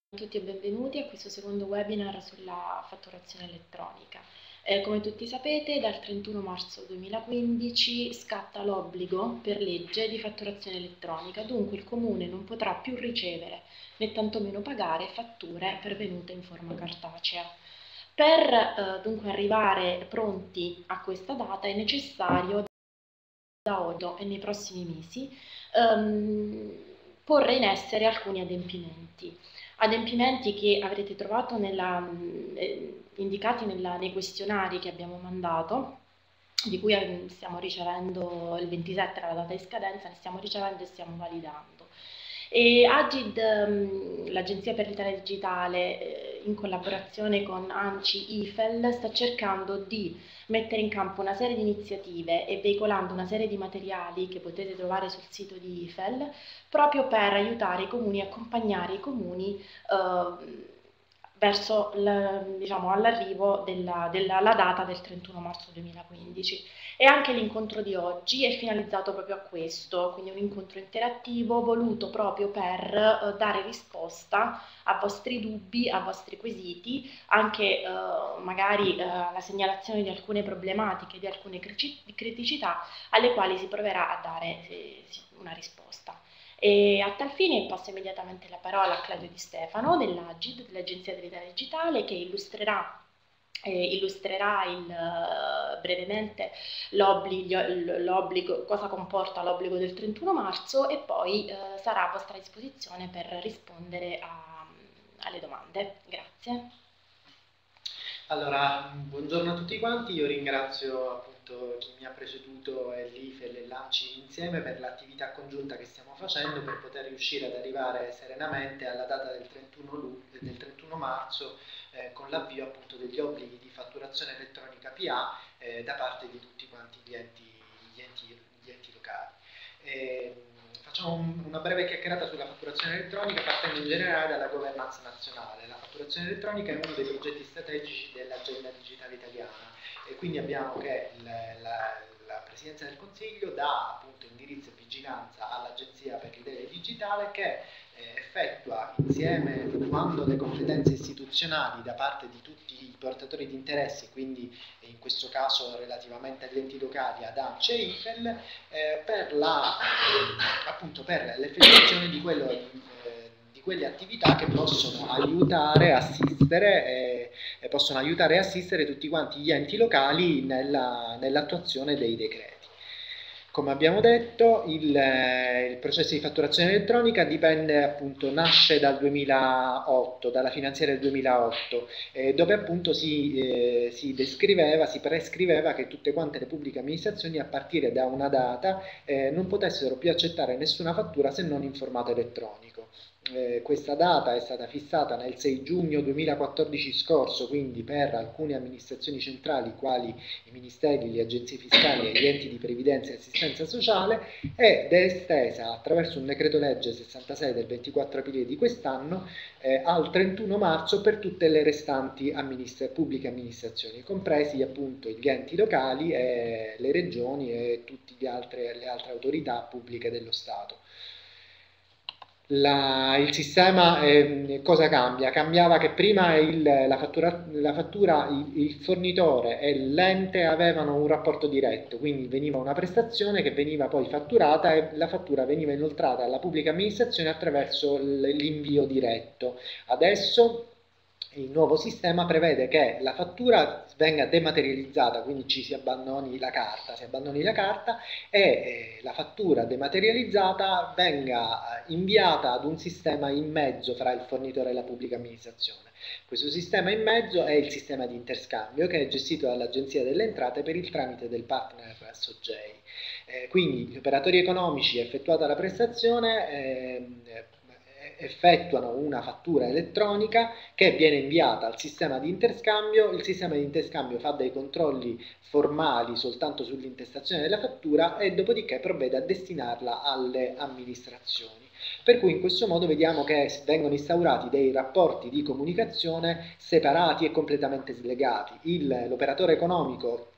A tutti e benvenuti a questo secondo webinar sulla fatturazione elettronica. Come tutti sapete, dal 31 marzo 2015 scatta l'obbligo per legge di fatturazione elettronica, dunque il Comune non potrà più ricevere né tantomeno pagare fatture pervenute in forma cartacea. Per dunque arrivare pronti a questa data è necessario da oggi e nei prossimi mesi porre in essere alcuni adempimenti che avrete trovato indicati nei questionari che abbiamo mandato, di cui stiamo ricevendo il 27, era la data di scadenza, ne stiamo ricevendo e stiamo validando. E Agid, l'Agenzia per l'Italia Digitale, in collaborazione con ANCI IFEL, sta cercando di mettere in campo una serie di iniziative e veicolando una serie di materiali che potete trovare sul sito di IFEL, proprio per aiutare i comuni e accompagnare i comuni verso diciamo, all'arrivo della data del 31 marzo 2015. E anche l'incontro di oggi è finalizzato proprio a questo, quindi un incontro interattivo voluto proprio per dare risposta a vostri dubbi, a vostri quesiti, anche magari alla segnalazione di alcune problematiche, di alcune criticità alle quali si proverà a dare una risposta. E a tal fine passo immediatamente la parola a Claudio Di Stefano dell'Agid, dell'Agenzia dell'Italia Digitale, che illustrerà brevemente l'obbligo, cosa comporta l'obbligo del 31 marzo e poi sarà a vostra disposizione per rispondere alle domande. Grazie. Allora, buongiorno a tutti quanti, io ringrazio appunto chi mi ha preceduto e l'IFEL e l'ANCI insieme per l'attività congiunta che stiamo facendo per poter riuscire ad arrivare serenamente alla data del 31 marzo con l'avvio appunto degli obblighi di fatturazione elettronica PA da parte di tutti quanti gli enti locali. Facciamo una breve chiacchierata sulla fatturazione elettronica partendo in generale dalla governance nazionale. La fatturazione elettronica è uno dei progetti strategici dell'agenda digitale italiana e quindi abbiamo che la Presidenza del Consiglio dà appunto indirizzo e vigilanza all'Agenzia per l'Italia Digitale che effettua insieme, effettuando le competenze istituzionali da parte di tutti i portatori di interessi, quindi in questo caso relativamente agli enti locali, ad ANCE e IFEL, per l'effettuazione di quelle attività che possono aiutare e assistere tutti quanti gli enti locali nell'attuazione dei decreti. Come abbiamo detto, il processo di fatturazione elettronica nasce dal 2008, dalla finanziaria del 2008, dove appunto si prescriveva che tutte quante le pubbliche amministrazioni a partire da una data non potessero più accettare nessuna fattura se non in formato elettronico. Questa data è stata fissata nel 6 giugno 2014 scorso, quindi per alcune amministrazioni centrali quali i ministeri, le agenzie fiscali e gli enti di previdenza e assistenza sociale, ed è estesa attraverso un decreto legge 66 del 24 aprile di quest'anno al 31 marzo per tutte le restanti pubbliche amministrazioni, compresi appunto gli enti locali, le regioni e tutte le altre autorità pubbliche dello Stato. Il sistema cosa cambia? Cambiava che prima la fattura, il fornitore e l'ente avevano un rapporto diretto, quindi veniva una prestazione che veniva poi fatturata e la fattura veniva inoltrata alla pubblica amministrazione attraverso l'invio diretto. Adesso il nuovo sistema prevede che la fattura venga dematerializzata, quindi si abbandoni la carta e la fattura dematerializzata venga inviata ad un sistema in mezzo fra il fornitore e la pubblica amministrazione. Questo sistema in mezzo è il sistema di interscambio che è gestito dall'Agenzia delle Entrate per il tramite del partner Sogei. Quindi gli operatori economici, effettuata la prestazione, effettuano una fattura elettronica che viene inviata al sistema di interscambio. Il sistema di interscambio fa dei controlli formali soltanto sull'intestazione della fattura e dopodiché provvede a destinarla alle amministrazioni. Per cui in questo modo vediamo che vengono instaurati dei rapporti di comunicazione separati e completamente slegati. L'operatore economico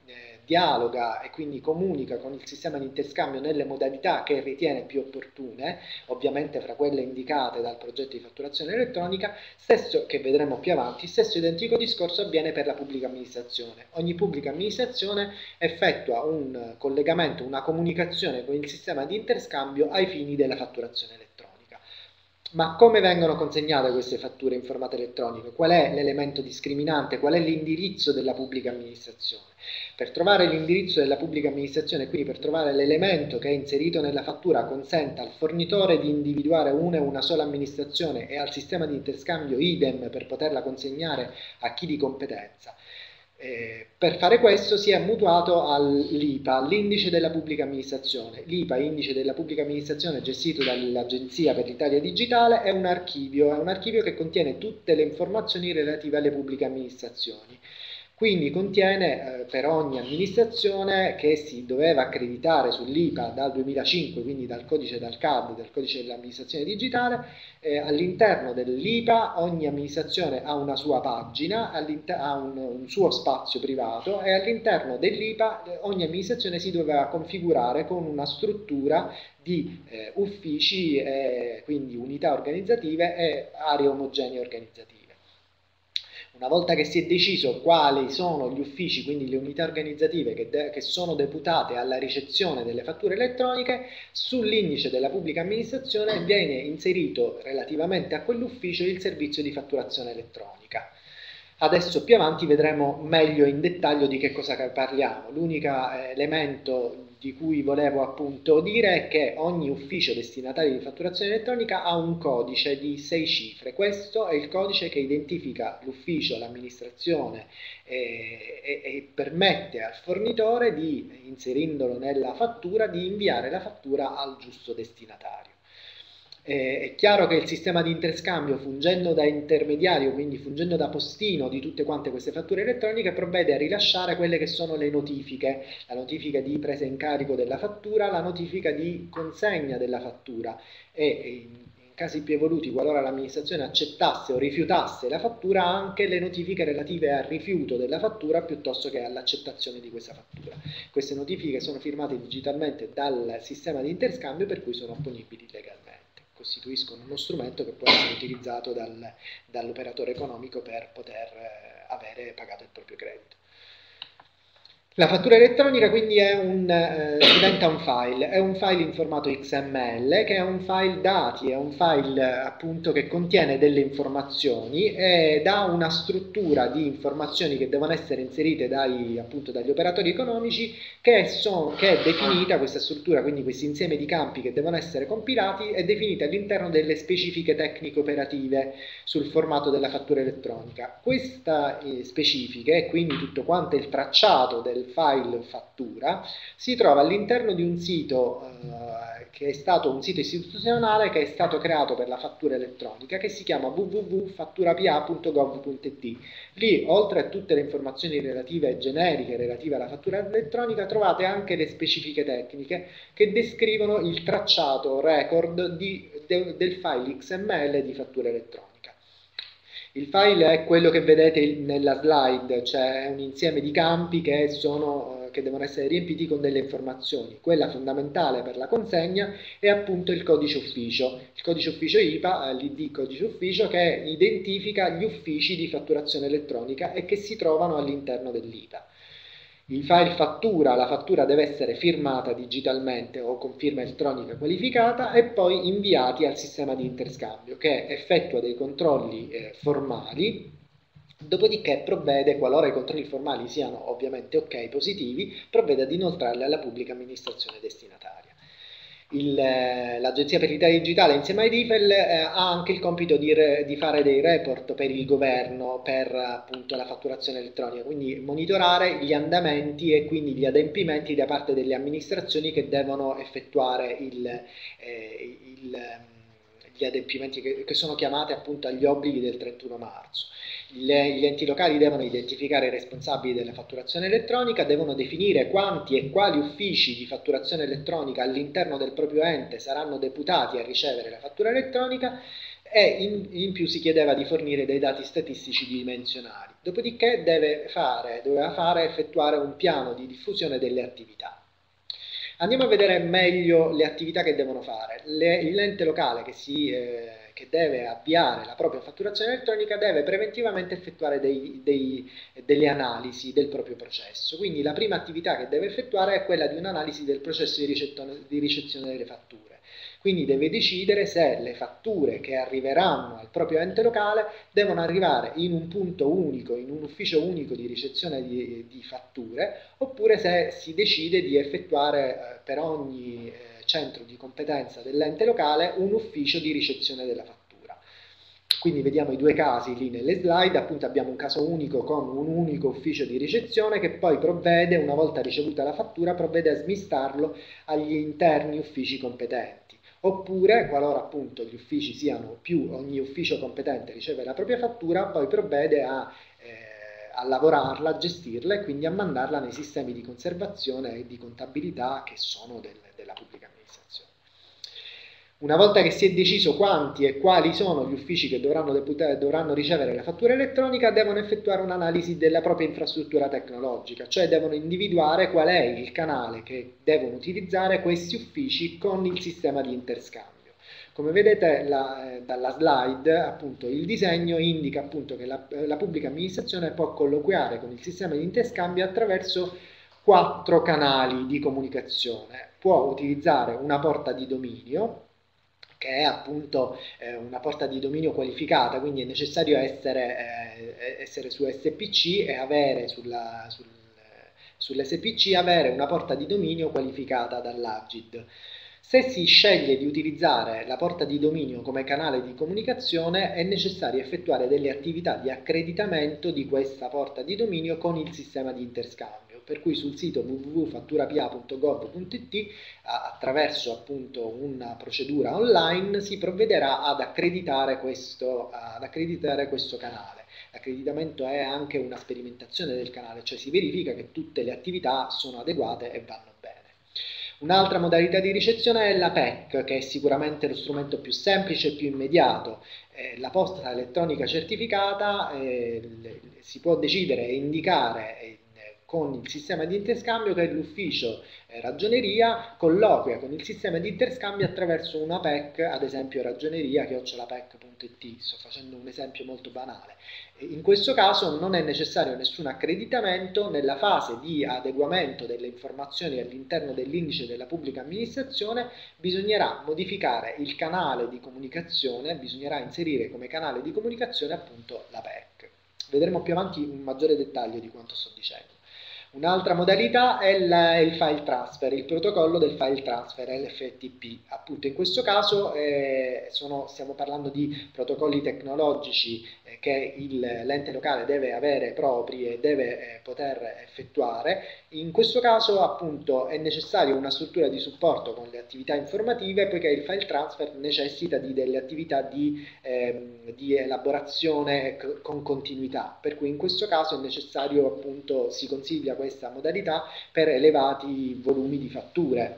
dialoga e quindi comunica con il sistema di interscambio nelle modalità che ritiene più opportune, ovviamente fra quelle indicate dal progetto di fatturazione elettronica, stesso che vedremo più avanti, stesso identico discorso avviene per la pubblica amministrazione. Ogni pubblica amministrazione effettua un collegamento, una comunicazione con il sistema di interscambio ai fini della fatturazione elettronica. Ma come vengono consegnate queste fatture in formato elettronico? Qual è l'elemento discriminante? Qual è l'indirizzo della pubblica amministrazione? Per trovare l'indirizzo della pubblica amministrazione, quindi per trovare l'elemento che è inserito nella fattura, consenta al fornitore di individuare una e una sola amministrazione e al sistema di interscambio idem per poterla consegnare a chi di competenza. Per fare questo si è mutuato all'IPA, l'indice della pubblica amministrazione. L'IPA, indice della pubblica amministrazione gestito dall'Agenzia per l'Italia Digitale, è un archivio che contiene tutte le informazioni relative alle pubbliche amministrazioni. Quindi contiene per ogni amministrazione che si doveva accreditare sull'IPA dal 2005, quindi dal codice del CAD, del codice dell'amministrazione digitale, all'interno dell'IPA ogni amministrazione ha una sua pagina, ha un suo spazio privato e all'interno dell'IPA ogni amministrazione si doveva configurare con una struttura di uffici, quindi unità organizzative e aree omogenee organizzative. Una volta che si è deciso quali sono gli uffici, quindi le unità organizzative che sono deputate alla ricezione delle fatture elettroniche, sull'indice della pubblica amministrazione viene inserito relativamente a quell'ufficio il servizio di fatturazione elettronica. Adesso più avanti vedremo meglio in dettaglio di che cosa parliamo. L'unico elemento di cui volevo appunto dire è che ogni ufficio destinatario di fatturazione elettronica ha un codice di 6 cifre. Questo è il codice che identifica l'ufficio, l'amministrazione e permette al fornitore, inserendolo nella fattura, di inviare la fattura al giusto destinatario. È chiaro che il sistema di interscambio, fungendo da intermediario, quindi fungendo da postino di tutte quante queste fatture elettroniche, provvede a rilasciare quelle che sono le notifiche, la notifica di presa in carico della fattura, la notifica di consegna della fattura e in casi più evoluti, qualora l'amministrazione accettasse o rifiutasse la fattura, anche le notifiche relative al rifiuto della fattura piuttosto che all'accettazione di questa fattura. Queste notifiche sono firmate digitalmente dal sistema di interscambio, per cui sono opponibili legalmente. Costituiscono uno strumento che può essere utilizzato dall'operatore economico per poter avere pagato il proprio credito. La fattura elettronica quindi diventa un file in formato XML, che è un file dati, è un file appunto che contiene delle informazioni e dà una struttura di informazioni che devono essere inserite dagli operatori economici, che è definita, questa struttura, quindi questo insieme di campi che devono essere compilati, è definita all'interno delle specifiche tecniche operative sul formato della fattura elettronica. Queste specifiche, e quindi tutto quanto il tracciato del file fattura, si trova all'interno di un sito che è stato un sito istituzionale che è stato creato per la fattura elettronica, che si chiama www.fatturapa.gov.it. Lì, oltre a tutte le informazioni relative generiche relative alla fattura elettronica, trovate anche le specifiche tecniche che descrivono il tracciato record del file XML di fattura elettronica. Il file è quello che vedete nella slide, cioè un insieme di campi che devono essere riempiti con delle informazioni. Quella fondamentale per la consegna è appunto il codice ufficio. Il codice ufficio IPA, l'ID codice ufficio, che identifica gli uffici di fatturazione elettronica e che si trovano all'interno dell'IPA. Il file fattura, la fattura deve essere firmata digitalmente o con firma elettronica qualificata e poi inviati al sistema di interscambio, che effettua dei controlli formali, dopodiché provvede, qualora i controlli formali siano ovviamente ok, positivi, provvede ad inoltrarli alla pubblica amministrazione destinataria. L'Agenzia per l'Italia Digitale insieme ai DIFEL ha anche il compito di fare dei report per il governo per appunto la fatturazione elettronica, quindi monitorare gli andamenti e quindi gli adempimenti da parte delle amministrazioni che devono effettuare gli adempimenti che sono chiamati appunto agli obblighi del 31 marzo. Gli enti locali devono identificare i responsabili della fatturazione elettronica, devono definire quanti e quali uffici di fatturazione elettronica all'interno del proprio ente saranno deputati a ricevere la fattura elettronica e in più si chiedeva di fornire dei dati statistici dimensionali. dopodiché doveva effettuare un piano di diffusione delle attività. Andiamo a vedere meglio le attività che devono fare. L'ente locale che deve avviare la propria fatturazione elettronica deve preventivamente effettuare delle analisi del proprio processo. Quindi la prima attività che deve effettuare è quella di un'analisi del processo di ricezione delle fatture. Quindi deve decidere se le fatture che arriveranno al proprio ente locale devono arrivare in un punto unico, in un ufficio unico di ricezione di fatture, oppure se si decide di effettuare per ogni centro di competenza dell'ente locale un ufficio di ricezione della fattura. Quindi vediamo i due casi lì nelle slide, appunto abbiamo un caso unico con un unico ufficio di ricezione che poi provvede, una volta ricevuta la fattura, provvede a smistarlo agli interni uffici competenti. Oppure, qualora appunto gli uffici siano più, ogni ufficio competente riceve la propria fattura, poi provvede a lavorarla, a gestirla e quindi a mandarla nei sistemi di conservazione e di contabilità che sono della pubblica amministrazione. Una volta che si è deciso quanti e quali sono gli uffici che dovranno ricevere la fattura elettronica, devono effettuare un'analisi della propria infrastruttura tecnologica, cioè devono individuare qual è il canale che devono utilizzare questi uffici con il sistema di interscambio. Come vedete dalla slide, appunto, il disegno indica appunto che la pubblica amministrazione può colloquiare con il sistema di interscambio attraverso 4 canali di comunicazione. Può utilizzare una porta di dominio, che è appunto una porta di dominio qualificata, quindi è necessario essere su SPC e avere sull'SPC avere una porta di dominio qualificata dall'Agid. Se si sceglie di utilizzare la porta di dominio come canale di comunicazione, è necessario effettuare delle attività di accreditamento di questa porta di dominio con il sistema di interscambio, per cui sul sito www.fatturapia.gov.it, attraverso appunto una procedura online, si provvederà ad accreditare questo canale. L'accreditamento è anche una sperimentazione del canale, cioè si verifica che tutte le attività sono adeguate e vanno bene. Un'altra modalità di ricezione è la PEC, che è sicuramente lo strumento più semplice e più immediato. La posta elettronica certificata si può decidere e indicare con il sistema di interscambio che l'ufficio ragioneria colloquia con il sistema di interscambio attraverso una PEC, ad esempio ragioneria@pec.it. Sto facendo un esempio molto banale. In questo caso non è necessario nessun accreditamento. Nella fase di adeguamento delle informazioni all'interno dell'indice della pubblica amministrazione bisognerà modificare il canale di comunicazione, bisognerà inserire come canale di comunicazione appunto la PEC. Vedremo più avanti un maggiore dettaglio di quanto sto dicendo. Un'altra modalità è il file transfer, il protocollo del file transfer, LFTP. Appunto in questo caso stiamo parlando di protocolli tecnologici che l'ente locale deve avere propri e deve poter effettuare. In questo caso appunto è necessaria una struttura di supporto con le attività informative, poiché il file transfer necessita di delle attività di elaborazione con continuità, per cui in questo caso è necessario, appunto, si consiglia questa modalità per elevati volumi di fatture.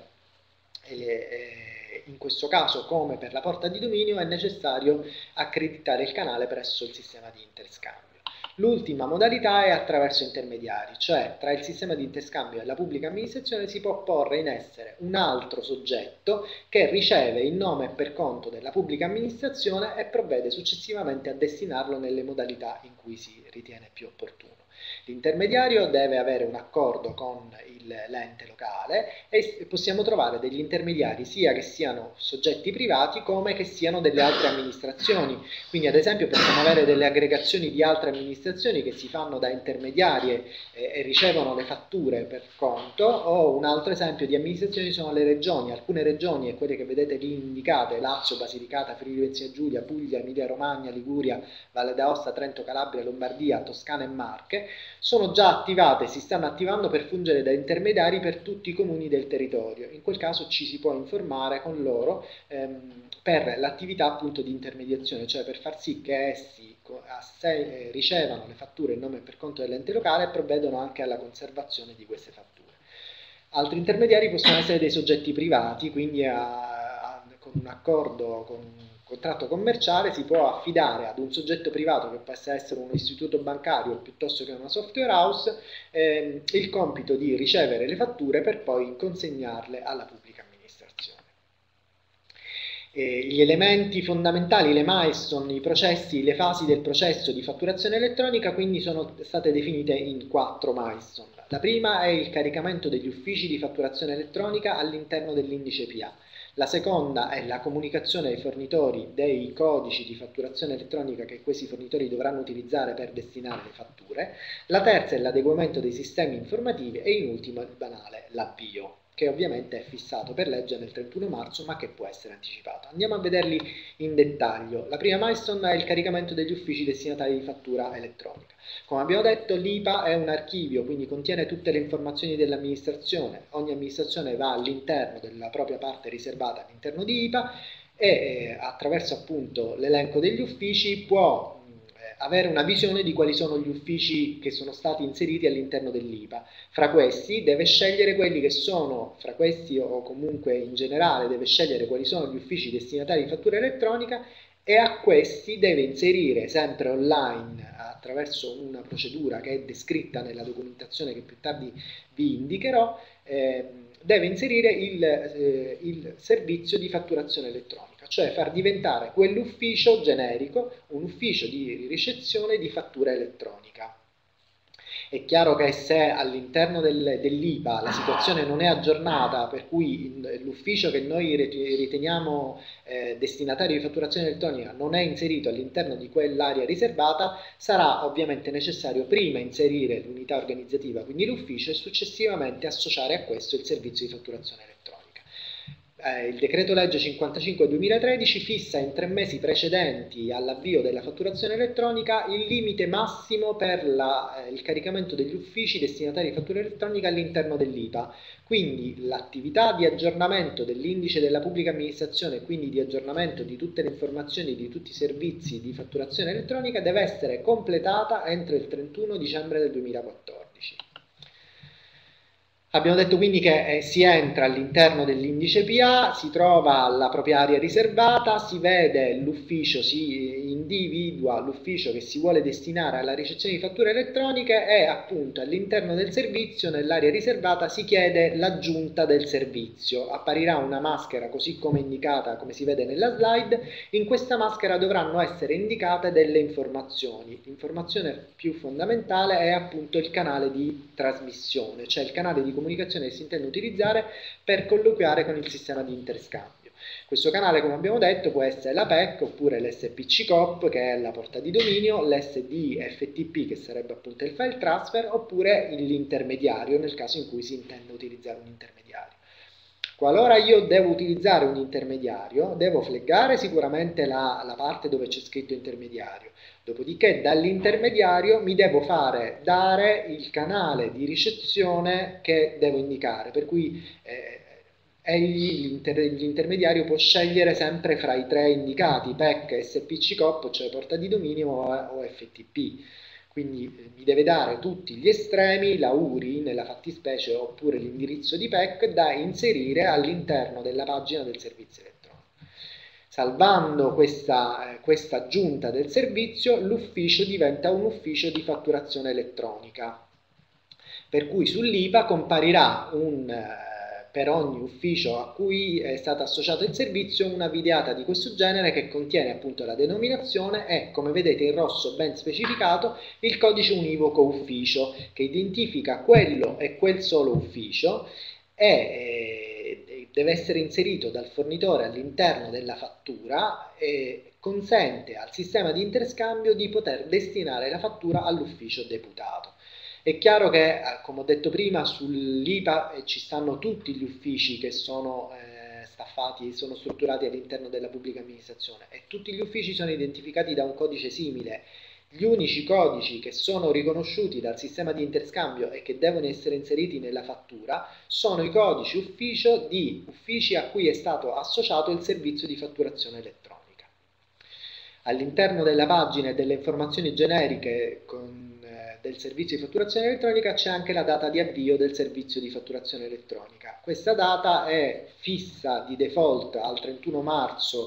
In questo caso, come per la porta di dominio, è necessario accreditare il canale presso il sistema di interscambio. L'ultima modalità è attraverso intermediari, cioè tra il sistema di interscambio e la pubblica amministrazione si può porre in essere un altro soggetto che riceve il nome per conto della pubblica amministrazione e provvede successivamente a destinarlo nelle modalità in cui si ritiene più opportuno. L'intermediario deve avere un accordo con l'ente locale e possiamo trovare degli intermediari sia che siano soggetti privati come che siano delle altre amministrazioni. Quindi ad esempio possiamo avere delle aggregazioni di altre amministrazioni che si fanno da intermediari e ricevono le fatture per conto, o un altro esempio di amministrazioni sono le regioni. Alcune regioni, e quelle che vedete lì indicate, Lazio, Basilicata, Friuli Venezia Giulia, Puglia, Emilia Romagna, Liguria, Valle d'Aosta, Trento, Calabria, Lombardia, Toscana e Marche, sono già attivate, si stanno attivando per fungere da intermediari per tutti i comuni del territorio. In quel caso ci si può informare con loro per l'attività appunto di intermediazione, cioè per far sì che essi ricevano le fatture in nome e per conto dell'ente locale e provvedono anche alla conservazione di queste fatture. Altri intermediari possono essere dei soggetti privati, quindi con un accordo contratto commerciale si può affidare ad un soggetto privato, che possa essere un istituto bancario piuttosto che una software house, il compito di ricevere le fatture per poi consegnarle alla pubblica amministrazione. Gli elementi fondamentali, le milestone, i processi, le fasi del processo di fatturazione elettronica quindi sono state definite in 4 milestone. La prima è il caricamento degli uffici di fatturazione elettronica all'interno dell'indice PA. La seconda è la comunicazione ai fornitori dei codici di fatturazione elettronica che questi fornitori dovranno utilizzare per destinare le fatture. La terza è l'adeguamento dei sistemi informativi e in ultimo il banale, l'avvio, che ovviamente è fissato per legge nel 31 marzo ma che può essere anticipato. Andiamo a vederli in dettaglio. La prima milestone è il caricamento degli uffici destinatari di fattura elettronica. Come abbiamo detto, l'IPA è un archivio, quindi contiene tutte le informazioni dell'amministrazione. Ogni amministrazione va all'interno della propria parte riservata all'interno di IPA e attraverso appunto l'elenco degli uffici può avere una visione di quali sono gli uffici che sono stati inseriti all'interno dell'IPA. Fra questi deve scegliere quelli che sono, fra questi o comunque in generale deve scegliere quali sono gli uffici destinatari di fattura elettronica e a questi deve inserire sempre online attraverso una procedura che è descritta nella documentazione che più tardi vi indicherò, deve inserire il servizio di fatturazione elettronica, cioè far diventare quell'ufficio generico un ufficio di ricezione di fattura elettronica. È chiaro che se all'interno dell'IPA la situazione non è aggiornata, per cui l'ufficio che noi riteniamo destinatario di fatturazione elettronica non è inserito all'interno di quell'area riservata, sarà ovviamente necessario prima inserire l'unità organizzativa, quindi l'ufficio, e successivamente associare a questo il servizio di fatturazione elettronica. Il decreto legge 55/2013 fissa in 3 mesi precedenti all'avvio della fatturazione elettronica il limite massimo per il caricamento degli uffici destinatari di fattura elettronica all'interno dell'IPA. Quindi l'attività di aggiornamento dell'indice della pubblica amministrazione, quindi di aggiornamento di tutte le informazioni di tutti i servizi di fatturazione elettronica, deve essere completata entro il 31 dicembre del 2014. Abbiamo detto quindi che si entra all'interno dell'indice PA, si trova la propria area riservata, si vede l'ufficio, si individua l'ufficio che si vuole destinare alla ricezione di fatture elettroniche e appunto all'interno del servizio, nell'area riservata, si chiede l'aggiunta del servizio. Apparirà una maschera così come indicata, come si vede nella slide. In questa maschera dovranno essere indicate delle informazioni. L'informazione più fondamentale è appunto il canale di trasmissione, cioè il canale di comunicazione che si intende utilizzare per colloquiare con il sistema di interscambio. Questo canale, come abbiamo detto, può essere la PEC oppure l'SPC-COP, che è la porta di dominio, l'SD-FTP, che sarebbe appunto il file transfer, oppure l'intermediario, nel caso in cui si intenda utilizzare un intermediario. Qualora io devo utilizzare un intermediario, devo flaggare sicuramente la parte dove c'è scritto intermediario. Dopodiché dall'intermediario mi devo fare dare il canale di ricezione che devo indicare, per cui l'intermediario può scegliere sempre fra i 3 indicati, PEC, SPC-COP, cioè porta di dominio o FTP. Quindi mi deve dare tutti gli estremi, la URI nella fattispecie oppure l'indirizzo di PEC da inserire all'interno della pagina del servizio elettronico. Salvando questa aggiunta del servizio, l'ufficio diventa un ufficio di fatturazione elettronica, per cui sull'IPA comparirà per ogni ufficio a cui è stato associato il servizio una videata di questo genere che contiene appunto la denominazione e, come vedete in rosso ben specificato, il codice univoco ufficio che identifica quello e quel solo ufficio e deve essere inserito dal fornitore all'interno della fattura e consente al sistema di interscambio di poter destinare la fattura all'ufficio deputato. È chiaro che, come ho detto prima, sull'IPA ci stanno tutti gli uffici che sono staffati, sono strutturati all'interno della pubblica amministrazione e tutti gli uffici sono identificati da un codice simile. Gli unici codici che sono riconosciuti dal sistema di interscambio e che devono essere inseriti nella fattura sono i codici ufficio di uffici a cui è stato associato il servizio di fatturazione elettronica. All'interno della pagina e delle informazioni generiche del servizio di fatturazione elettronica c'è anche la data di avvio del servizio di fatturazione elettronica. Questa data è fissa di default al 31 marzo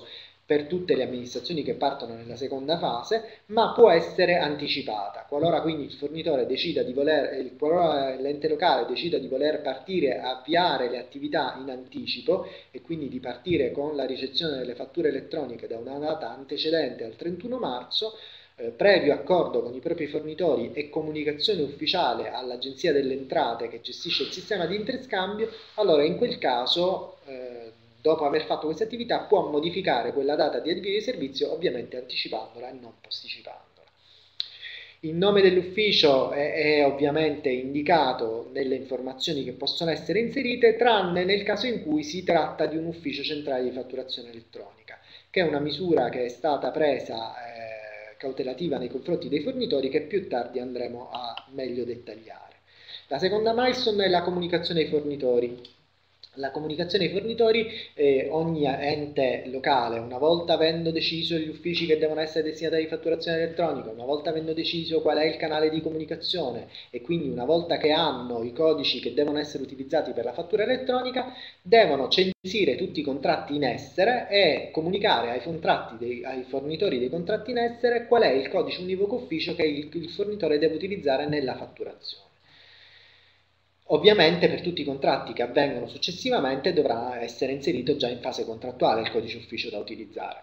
per tutte le amministrazioni che partono nella seconda fase, ma può essere anticipata. Qualora quindi il fornitore decida di voler, qualora l'ente locale decida di voler partire, avviare le attività in anticipo e quindi di partire con la ricezione delle fatture elettroniche da una data antecedente al 31 marzo, previo accordo con i propri fornitori e comunicazione ufficiale all'Agenzia delle Entrate che gestisce il sistema di interscambio, allora in quel caso, dopo aver fatto questa attività, può modificare quella data di avvio di servizio, ovviamente anticipandola e non posticipandola. Il nome dell'ufficio è ovviamente indicato nelle informazioni che possono essere inserite, tranne nel caso in cui si tratta di un ufficio centrale di fatturazione elettronica, che è una misura che è stata presa cautelativa nei confronti dei fornitori, che più tardi andremo a meglio dettagliare. La seconda milestone è la comunicazione ai fornitori. La comunicazione ai fornitori, ogni ente locale, una volta avendo deciso gli uffici che devono essere destinatari di fatturazione elettronica, una volta avendo deciso qual è il canale di comunicazione e quindi una volta che hanno i codici che devono essere utilizzati per la fattura elettronica, devono censire tutti i contratti in essere e comunicare ai fornitori dei contratti in essere qual è il codice univoco ufficio che il fornitore deve utilizzare nella fatturazione. Ovviamente per tutti i contratti che avvengono successivamente dovrà essere inserito già in fase contrattuale il codice ufficio da utilizzare.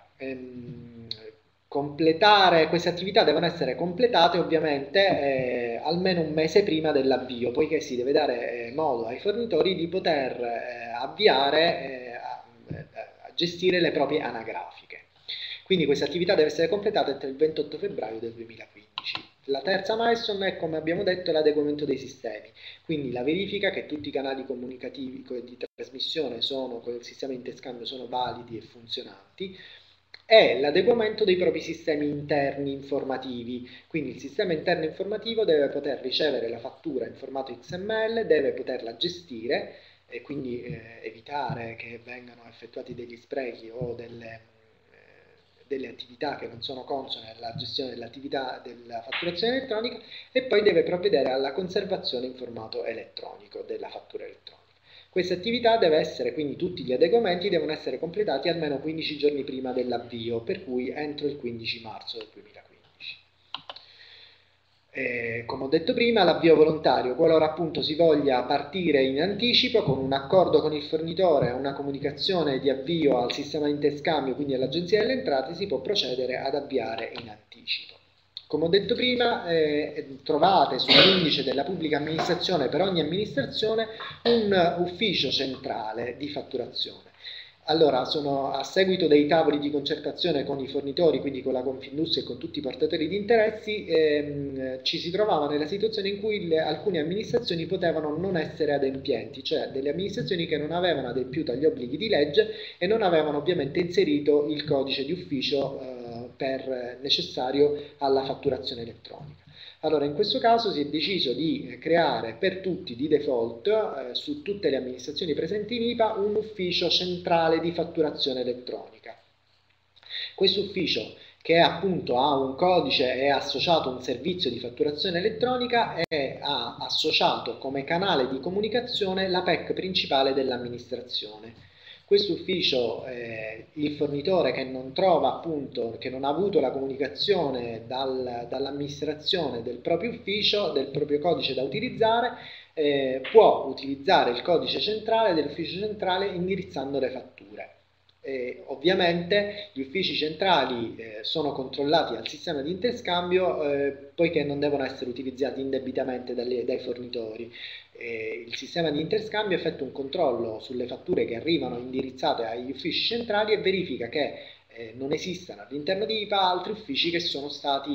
Queste attività devono essere completate ovviamente almeno un mese prima dell'avvio, poiché si deve dare modo ai fornitori di poter avviare a gestire le proprie anagrafiche. Quindi questa attività deve essere completata entro il 28 febbraio del 2015. La terza milestone è, come abbiamo detto, l'adeguamento dei sistemi, quindi la verifica che tutti i canali comunicativi di trasmissione con il sistema di interscambio sono validi e funzionanti, e l'adeguamento dei propri sistemi interni informativi, quindi il sistema interno informativo deve poter ricevere la fattura in formato XML, deve poterla gestire e quindi evitare che vengano effettuati degli sprechi o delle attività che non sono consone alla gestione dell'attività della fatturazione elettronica, e poi deve provvedere alla conservazione in formato elettronico della fattura elettronica. Questa attività deve essere, quindi tutti gli adeguamenti devono essere completati almeno 15 giorni prima dell'avvio, per cui entro il 15 marzo del 2015. Come ho detto prima, l'avvio volontario, qualora appunto si voglia partire in anticipo con un accordo con il fornitore, una comunicazione di avvio al sistema di interscambio, quindi all'Agenzia delle Entrate, si può procedere ad avviare in anticipo. Come ho detto prima, trovate sull'indice della pubblica amministrazione per ogni amministrazione un ufficio centrale di fatturazione. Allora, a seguito dei tavoli di concertazione con i fornitori, quindi con la Confindustria e con tutti i portatori di interessi, ci si trovava nella situazione in cui alcune amministrazioni potevano non essere adempienti, cioè delle amministrazioni che non avevano adempiuto agli obblighi di legge e non avevano ovviamente inserito il codice di ufficio necessario alla fatturazione elettronica. Allora, in questo caso si è deciso di creare per tutti di default, su tutte le amministrazioni presenti in IPA, un ufficio centrale di fatturazione elettronica. Questo ufficio, che appunto ha un codice e è associato a un servizio di fatturazione elettronica, ha associato come canale di comunicazione la PEC principale dell'amministrazione. Questo ufficio, il fornitore che non trova appunto, che non ha avuto la comunicazione dall'amministrazione del proprio ufficio, del proprio codice da utilizzare, può utilizzare il codice centrale dell'ufficio centrale indirizzando le fatture. Ovviamente gli uffici centrali sono controllati dal sistema di interscambio, poiché non devono essere utilizzati indebitamente dai fornitori. Il sistema di interscambio effettua un controllo sulle fatture che arrivano indirizzate agli uffici centrali e verifica che non esistano all'interno di IPA altri uffici che sono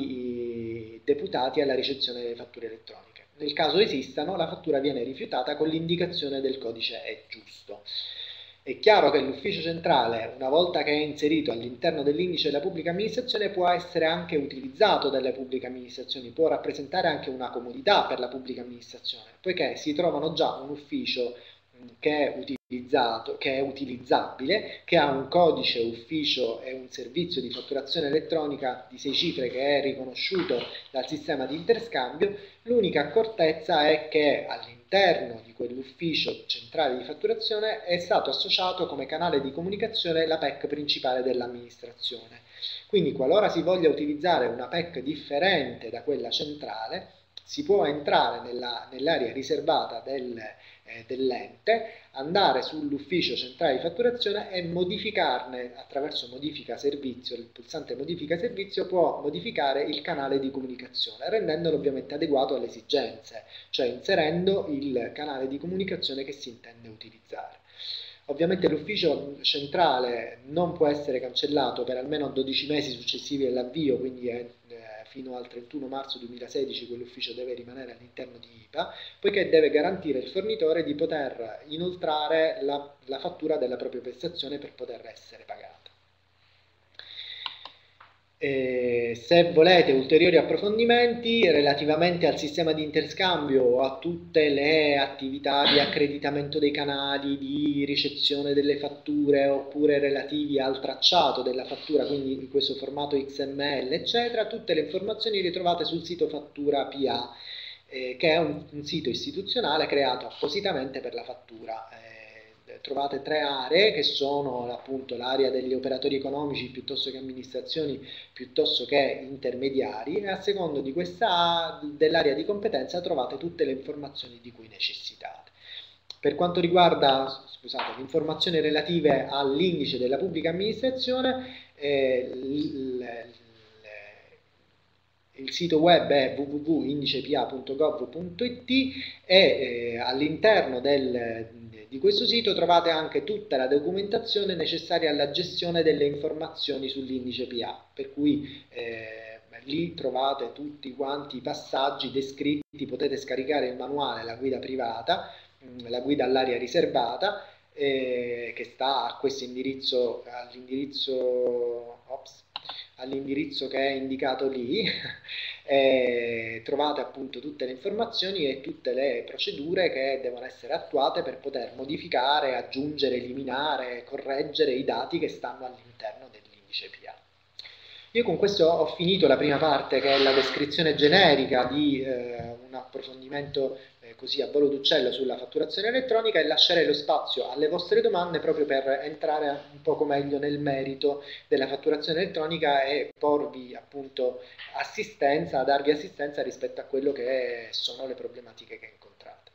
stati deputati alla ricezione delle fatture elettroniche. Nel caso esistano, la fattura viene rifiutata con l'indicazione del codice è giusto. È chiaro che l'ufficio centrale, una volta che è inserito all'interno dell'indice della pubblica amministrazione, può essere anche utilizzato dalle pubbliche amministrazioni, può rappresentare anche una comodità per la pubblica amministrazione, poiché si trovano già un ufficio che è utilizzabile, che ha un codice ufficio e un servizio di fatturazione elettronica di 6 cifre che è riconosciuto dal sistema di interscambio. L'unica accortezza è che all'interno di quell'ufficio centrale di fatturazione è stato associato come canale di comunicazione la PEC principale dell'amministrazione. Quindi qualora si voglia utilizzare una PEC differente da quella centrale, si può entrare nell'area riservata dell'ente, andare sull'ufficio centrale di fatturazione e modificarne attraverso modifica servizio, il pulsante modifica servizio può modificare il canale di comunicazione, rendendolo ovviamente adeguato alle esigenze, cioè inserendo il canale di comunicazione che si intende utilizzare. Ovviamente l'ufficio centrale non può essere cancellato per almeno 12 mesi successivi all'avvio, quindi fino al 31 marzo 2016 quell'ufficio deve rimanere all'interno di IPA, poiché deve garantire il fornitore di poter inoltrare la fattura della propria prestazione per poter essere pagata. Se volete ulteriori approfondimenti relativamente al sistema di interscambio o a tutte le attività di accreditamento dei canali, di ricezione delle fatture oppure relativi al tracciato della fattura, quindi in questo formato XML eccetera, tutte le informazioni le trovate sul sito Fattura PA, che è un sito istituzionale creato appositamente per la fattura. Trovate 3 aree che sono appunto l'area degli operatori economici piuttosto che amministrazioni piuttosto che intermediari, e a secondo di dell'area di competenza trovate tutte le informazioni di cui necessitate. Per quanto riguarda le informazioni relative all'indice della pubblica amministrazione, il sito web è www.indicepa.gov.it e all'interno di questo sito trovate anche tutta la documentazione necessaria alla gestione delle informazioni sull'indice PA, per cui lì trovate tutti quanti i passaggi descritti, potete scaricare il manuale, la guida privata, la guida all'area riservata, che sta a questo indirizzo, all'indirizzo che è indicato lì. Trovate appunto tutte le informazioni e tutte le procedure che devono essere attuate per poter modificare, aggiungere, eliminare, correggere i dati che stanno all'interno dell'indice PA. Io con questo ho finito la prima parte, che è la descrizione generica di un approfondimento così a volo d'uccello sulla fatturazione elettronica, e lascerei lo spazio alle vostre domande proprio per entrare un poco meglio nel merito della fatturazione elettronica e porvi appunto assistenza, darvi assistenza rispetto a quello che sono le problematiche che incontrate.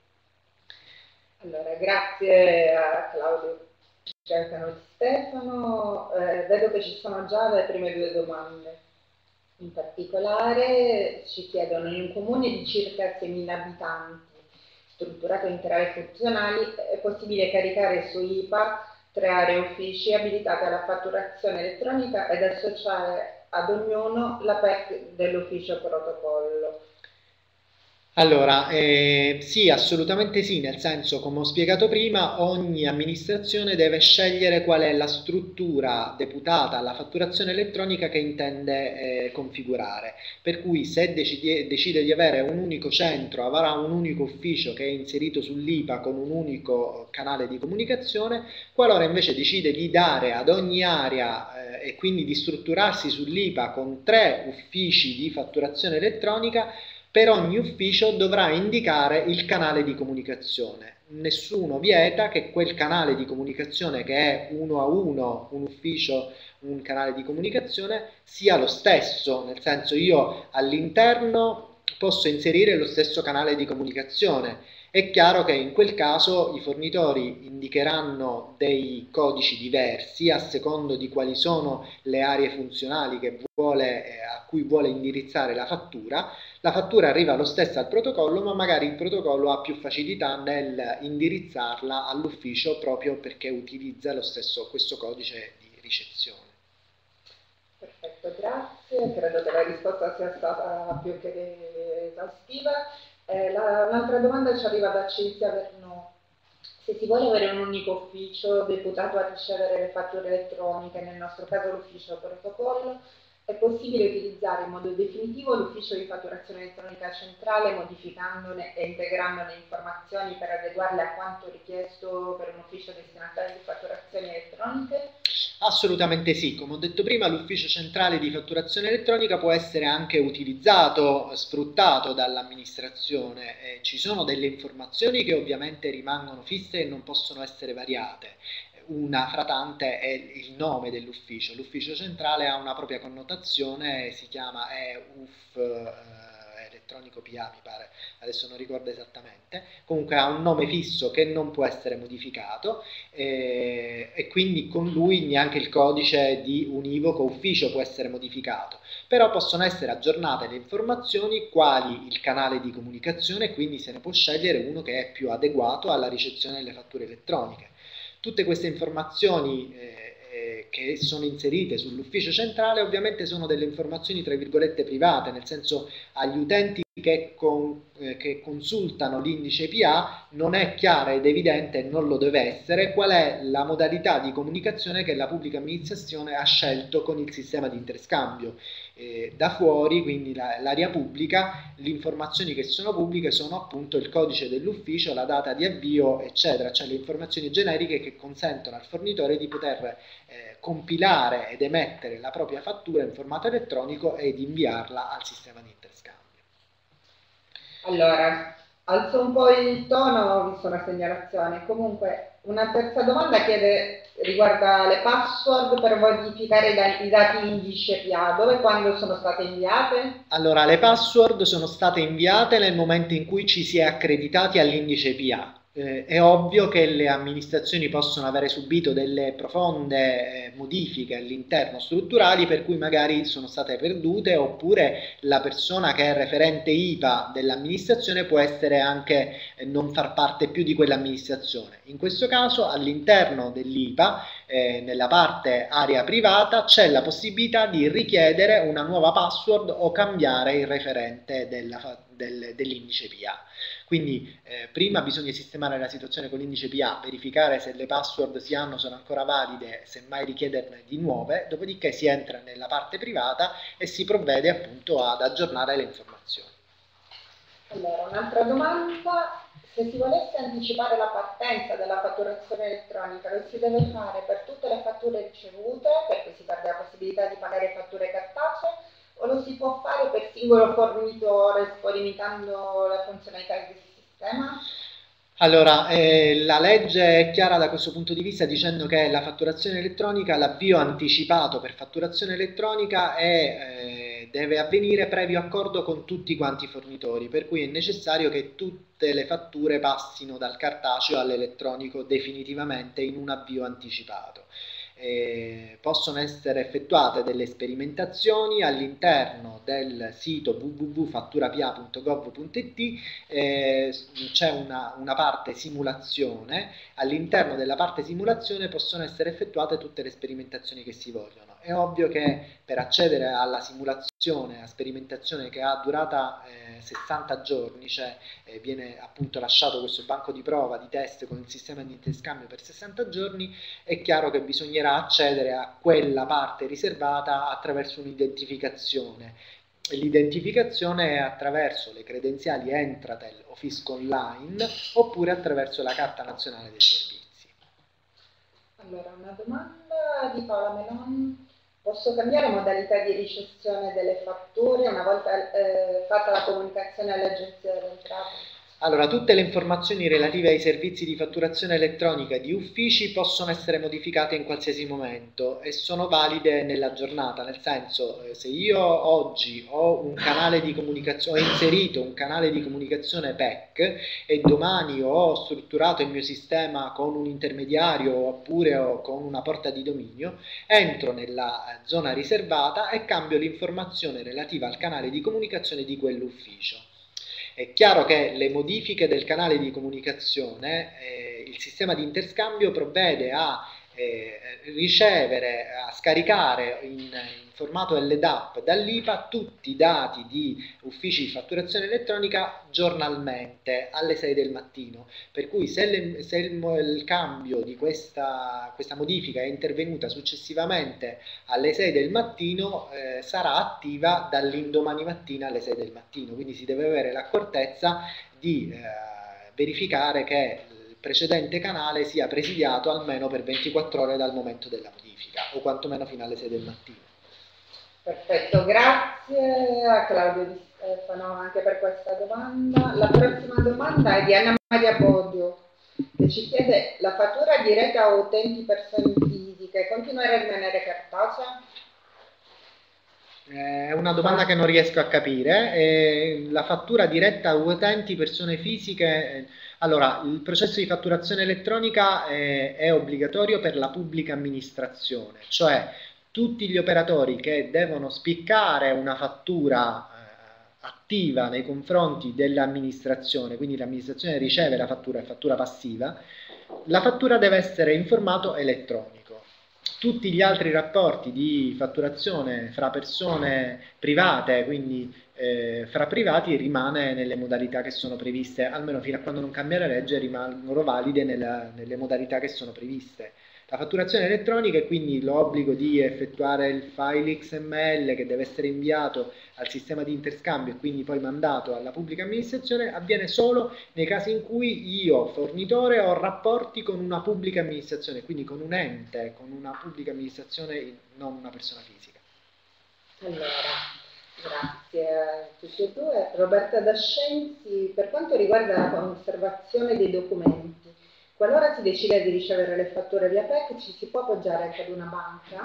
Allora, grazie a Claudio Cercano e Stefano. Vedo che ci sono già le prime 2 domande. In particolare ci chiedono: in un comune di circa 6.000 abitanti, strutturato in 3 aree funzionali, è possibile caricare su IPA 3 aree uffici abilitate alla fatturazione elettronica ed associare ad ognuno la PEC dell'ufficio protocollo? Allora, sì, assolutamente sì, nel senso, come ho spiegato prima, ogni amministrazione deve scegliere qual è la struttura deputata alla fatturazione elettronica che intende configurare, per cui se decide di avere un unico centro, avrà un unico ufficio che è inserito sull'IPA con un unico canale di comunicazione. Qualora invece decide di dare ad ogni area e quindi di strutturarsi sull'IPA con 3 uffici di fatturazione elettronica, per ogni ufficio dovrà indicare il canale di comunicazione. Nessuno vieta che quel canale di comunicazione, che è 1 a 1, un ufficio, un canale di comunicazione, sia lo stesso, nel senso, io all'interno posso inserire lo stesso canale di comunicazione. È chiaro che in quel caso i fornitori indicheranno dei codici diversi a secondo di quali sono le aree funzionali a cui vuole indirizzare la fattura. La fattura arriva lo stesso al protocollo, ma magari il protocollo ha più facilità nel indirizzarla all'ufficio proprio perché utilizza questo codice di ricezione. Perfetto, grazie. Credo che la risposta sia stata più che esaustiva. Un'altra domanda ci arriva da Cinzia Vernò. Se si vuole avere un unico ufficio deputato a ricevere le fatture elettroniche, nel nostro caso l'ufficio protocollo, è possibile utilizzare in modo definitivo l'ufficio di fatturazione elettronica centrale, modificandone e integrando le informazioni per adeguarle a quanto richiesto per un ufficio destinatario di fatturazioni elettroniche? Assolutamente sì, come ho detto prima, l'ufficio centrale di fatturazione elettronica può essere anche utilizzato, sfruttato dall'amministrazione. Ci sono delle informazioni che ovviamente rimangono fisse e non possono essere variate. Una fra tante è il nome dell'ufficio. L'ufficio centrale ha una propria connotazione, si chiama UF elettronico PA, mi pare, adesso non ricordo esattamente, comunque ha un nome fisso che non può essere modificato e quindi con lui neanche il codice di univoco ufficio può essere modificato, però possono essere aggiornate le informazioni quali il canale di comunicazione e quindi se ne può scegliere uno che è più adeguato alla ricezione delle fatture elettroniche. Tutte queste informazioni che sono inserite sull'ufficio centrale ovviamente sono delle informazioni tra virgolette private, nel senso agli utenti che consultano l'indice PA non è chiara ed evidente, non lo deve essere, qual è la modalità di comunicazione che la pubblica amministrazione ha scelto con il sistema di interscambio. Da fuori, quindi l'area pubblica, le informazioni che sono pubbliche sono appunto il codice dell'ufficio, la data di avvio, eccetera, cioè le informazioni generiche che consentono al fornitore di poter compilare ed emettere la propria fattura in formato elettronico ed inviarla al sistema di interscambio. Allora, alzo un po' il tono, visto una segnalazione. Comunque, una terza domanda riguarda le password per modificare i dati indice PA. Dove e quando sono state inviate? Allora, le password sono state inviate nel momento in cui ci si è accreditati all'indice PA. È ovvio che le amministrazioni possono avere subito delle profonde modifiche all'interno strutturali per cui magari sono state perdute oppure la persona che è referente IPA dell'amministrazione può essere anche non far parte più di quell'amministrazione. In questo caso all'interno dell'IPA, nella parte area privata, c'è la possibilità di richiedere una nuova password o cambiare il referente dell'indice PA. Quindi prima bisogna sistemare la situazione con l'indice PA, verificare se le password si hanno, sono ancora valide, semmai richiederne di nuove, dopodiché si entra nella parte privata e si provvede appunto ad aggiornare le informazioni. Allora, un'altra domanda, se si volesse anticipare la partenza della fatturazione elettronica, lo si deve fare per tutte le fatture ricevute, perché si perde la possibilità di pagare fatture cartacee, o lo si può fare per singolo fornitore, limitando la funzionalità del sistema? Allora, la legge è chiara da questo punto di vista dicendo che la fatturazione elettronica, l'avvio anticipato per fatturazione elettronica deve avvenire previo accordo con tutti quanti i fornitori, per cui è necessario che tutte le fatture passino dal cartaceo all'elettronico definitivamente in un avvio anticipato. Possono essere effettuate delle sperimentazioni all'interno del sito www.fatturapia.gov.it, c'è una parte simulazione, all'interno della parte simulazione possono essere effettuate tutte le sperimentazioni che si vogliono. È ovvio che per accedere alla simulazione, a sperimentazione che ha durata 60 giorni, cioè viene appunto lasciato questo banco di prova, di test con il sistema di interscambio per 60 giorni, è chiaro che bisognerà accedere a quella parte riservata attraverso un'identificazione. L'identificazione è attraverso le credenziali Entratel o Fisco Online oppure attraverso la Carta Nazionale dei Servizi. Allora, una domanda di Paola Melon. Posso cambiare modalità di ricezione delle fatture una volta fatta la comunicazione all'Agenzia delle Entrate? Allora, tutte le informazioni relative ai servizi di fatturazione elettronica di uffici possono essere modificate in qualsiasi momento e sono valide nella giornata, nel senso, se io oggi ho un canale di comunicazione, ho inserito un canale di comunicazione PEC e domani ho strutturato il mio sistema con un intermediario oppure con una porta di dominio, entro nella zona riservata e cambio l'informazione relativa al canale di comunicazione di quell'ufficio. È chiaro che le modifiche del canale di comunicazione, il sistema di interscambio provvede a ricevere, a scaricare in formato LDAP dall'IPA tutti i dati di uffici di fatturazione elettronica giornalmente alle 6 del mattino, per cui se il cambio di questa modifica è intervenuta successivamente alle 6 del mattino, sarà attiva dall'indomani mattina alle 6 del mattino, quindi si deve avere l'accortezza di verificare che il precedente canale sia presidiato almeno per 24 ore dal momento della modifica, o quantomeno fino alle 6 del mattino. Perfetto, grazie a Claudio Di Stefano anche per questa domanda. La prossima domanda è di Anna Maria Bodio, che ci chiede: la fattura diretta a utenti persone fisiche continuerà a rimanere cartacea? È una domanda che non riesco a capire. La fattura diretta a utenti persone fisiche, allora, il processo di fatturazione elettronica è obbligatorio per la pubblica amministrazione, cioè tutti gli operatori che devono spiccare una fattura attiva nei confronti dell'amministrazione, quindi l'amministrazione riceve la fattura, è fattura passiva, la fattura deve essere in formato elettronico. Tutti gli altri rapporti di fatturazione fra persone private, quindi fra privati, rimane nelle modalità che sono previste, almeno fino a quando non cambia la legge, rimangono valide nelle modalità che sono previste. La fatturazione elettronica è quindi l'obbligo di effettuare il file XML che deve essere inviato al sistema di interscambio e quindi poi mandato alla pubblica amministrazione, avviene solo nei casi in cui io, fornitore, ho rapporti con una pubblica amministrazione, quindi con un ente, con una pubblica amministrazione, non una persona fisica. Allora, grazie a tutti e due. Roberta Dascenzi, per quanto riguarda la conservazione dei documenti, qualora si decide di ricevere le fatture via PEC, ci si può appoggiare anche ad una banca?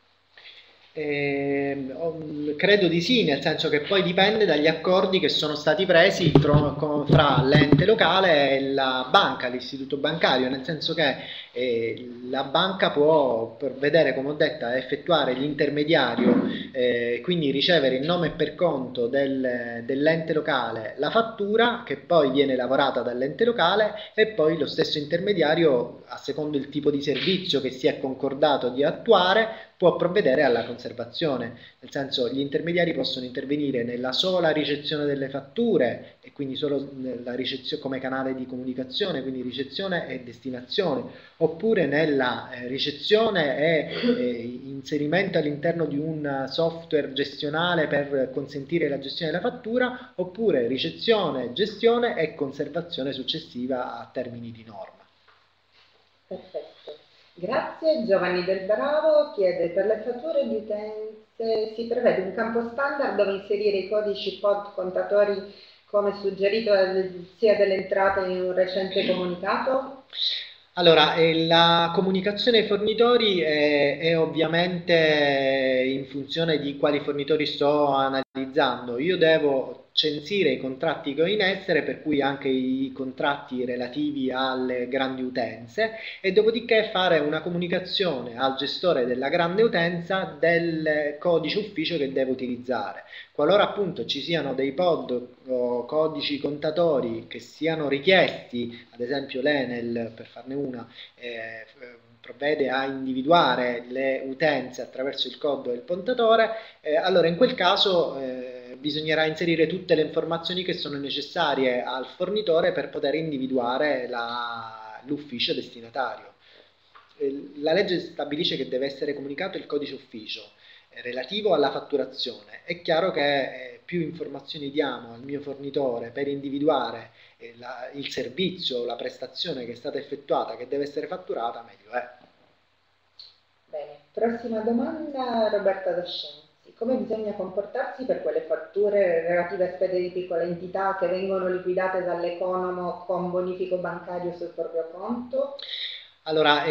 Credo di sì, nel senso che poi dipende dagli accordi che sono stati presi fra l'ente locale e la banca, l'istituto bancario, nel senso che la banca può provvedere, come ho detto, a effettuare l'intermediario, quindi ricevere in nome e per conto dell'ente locale la fattura che poi viene lavorata dall'ente locale, e poi lo stesso intermediario, a secondo il tipo di servizio che si è concordato di attuare, può provvedere alla conservazione, nel senso gli intermediari possono intervenire nella sola ricezione delle fatture e quindi solo nella ricezione come canale di comunicazione, quindi ricezione e destinazione, oppure nella ricezione e inserimento all'interno di un software gestionale per consentire la gestione della fattura, oppure ricezione, gestione e conservazione successiva a termini di norma. Perfetto. Grazie. Giovanni Del Bravo chiede: per le fatture di utenze si prevede un campo standard dove inserire i codici POD contatori come suggerito sia delle entrate in un recente comunicato? Allora, la comunicazione ai fornitori è ovviamente in funzione di quali fornitori sto analizzando. Io devo censire i contratti che ho in essere, per cui anche i contratti relativi alle grandi utenze, e dopodiché fare una comunicazione al gestore della grande utenza del codice ufficio che devo utilizzare. Qualora appunto ci siano dei POD o codici contatori che siano richiesti, ad esempio l'Enel, per farne una, provvede a individuare le utenze attraverso il COD e il pontatore, allora in quel caso bisognerà inserire tutte le informazioni che sono necessarie al fornitore per poter individuare l'ufficio destinatario. La legge stabilisce che deve essere comunicato il codice ufficio relativo alla fatturazione. È chiaro che più informazioni diamo al mio fornitore per individuare il servizio, la prestazione che è stata effettuata, che deve essere fatturata, meglio è. Bene, prossima domanda, Roberta Dascenzi. Come bisogna comportarsi per quelle fatture relative a spese di piccola entità che vengono liquidate dall'economo con bonifico bancario sul proprio conto? Allora,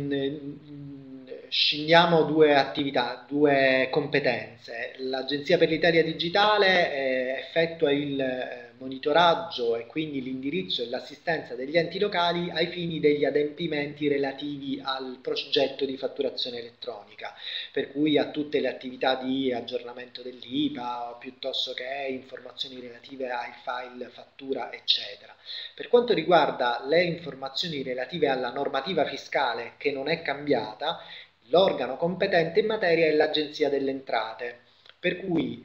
scindiamo due attività, due competenze. L'Agenzia per l'Italia Digitale effettua il monitoraggio e quindi l'indirizzo e l'assistenza degli enti locali ai fini degli adempimenti relativi al progetto di fatturazione elettronica, per cui a tutte le attività di aggiornamento dell'IVA piuttosto che informazioni relative ai file fattura eccetera. Per quanto riguarda le informazioni relative alla normativa fiscale, che non è cambiata, l'organo competente in materia è l'Agenzia delle Entrate, per cui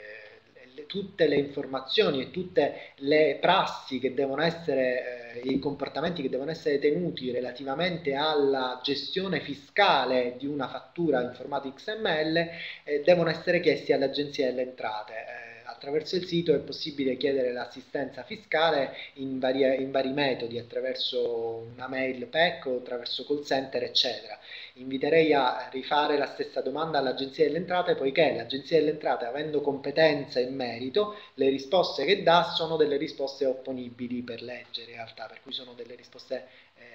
tutte le informazioni e tutte le prassi che devono essere, i comportamenti che devono essere tenuti relativamente alla gestione fiscale di una fattura in formato XML devono essere chiesti all'Agenzia delle Entrate. Attraverso il sito è possibile chiedere l'assistenza fiscale in vari metodi, attraverso una mail PEC o attraverso call center, eccetera. Inviterei a rifare la stessa domanda all'Agenzia delle Entrate, poiché l'Agenzia delle Entrate, avendo competenza in merito, le risposte che dà sono delle risposte opponibili per legge in realtà, per cui sono delle risposte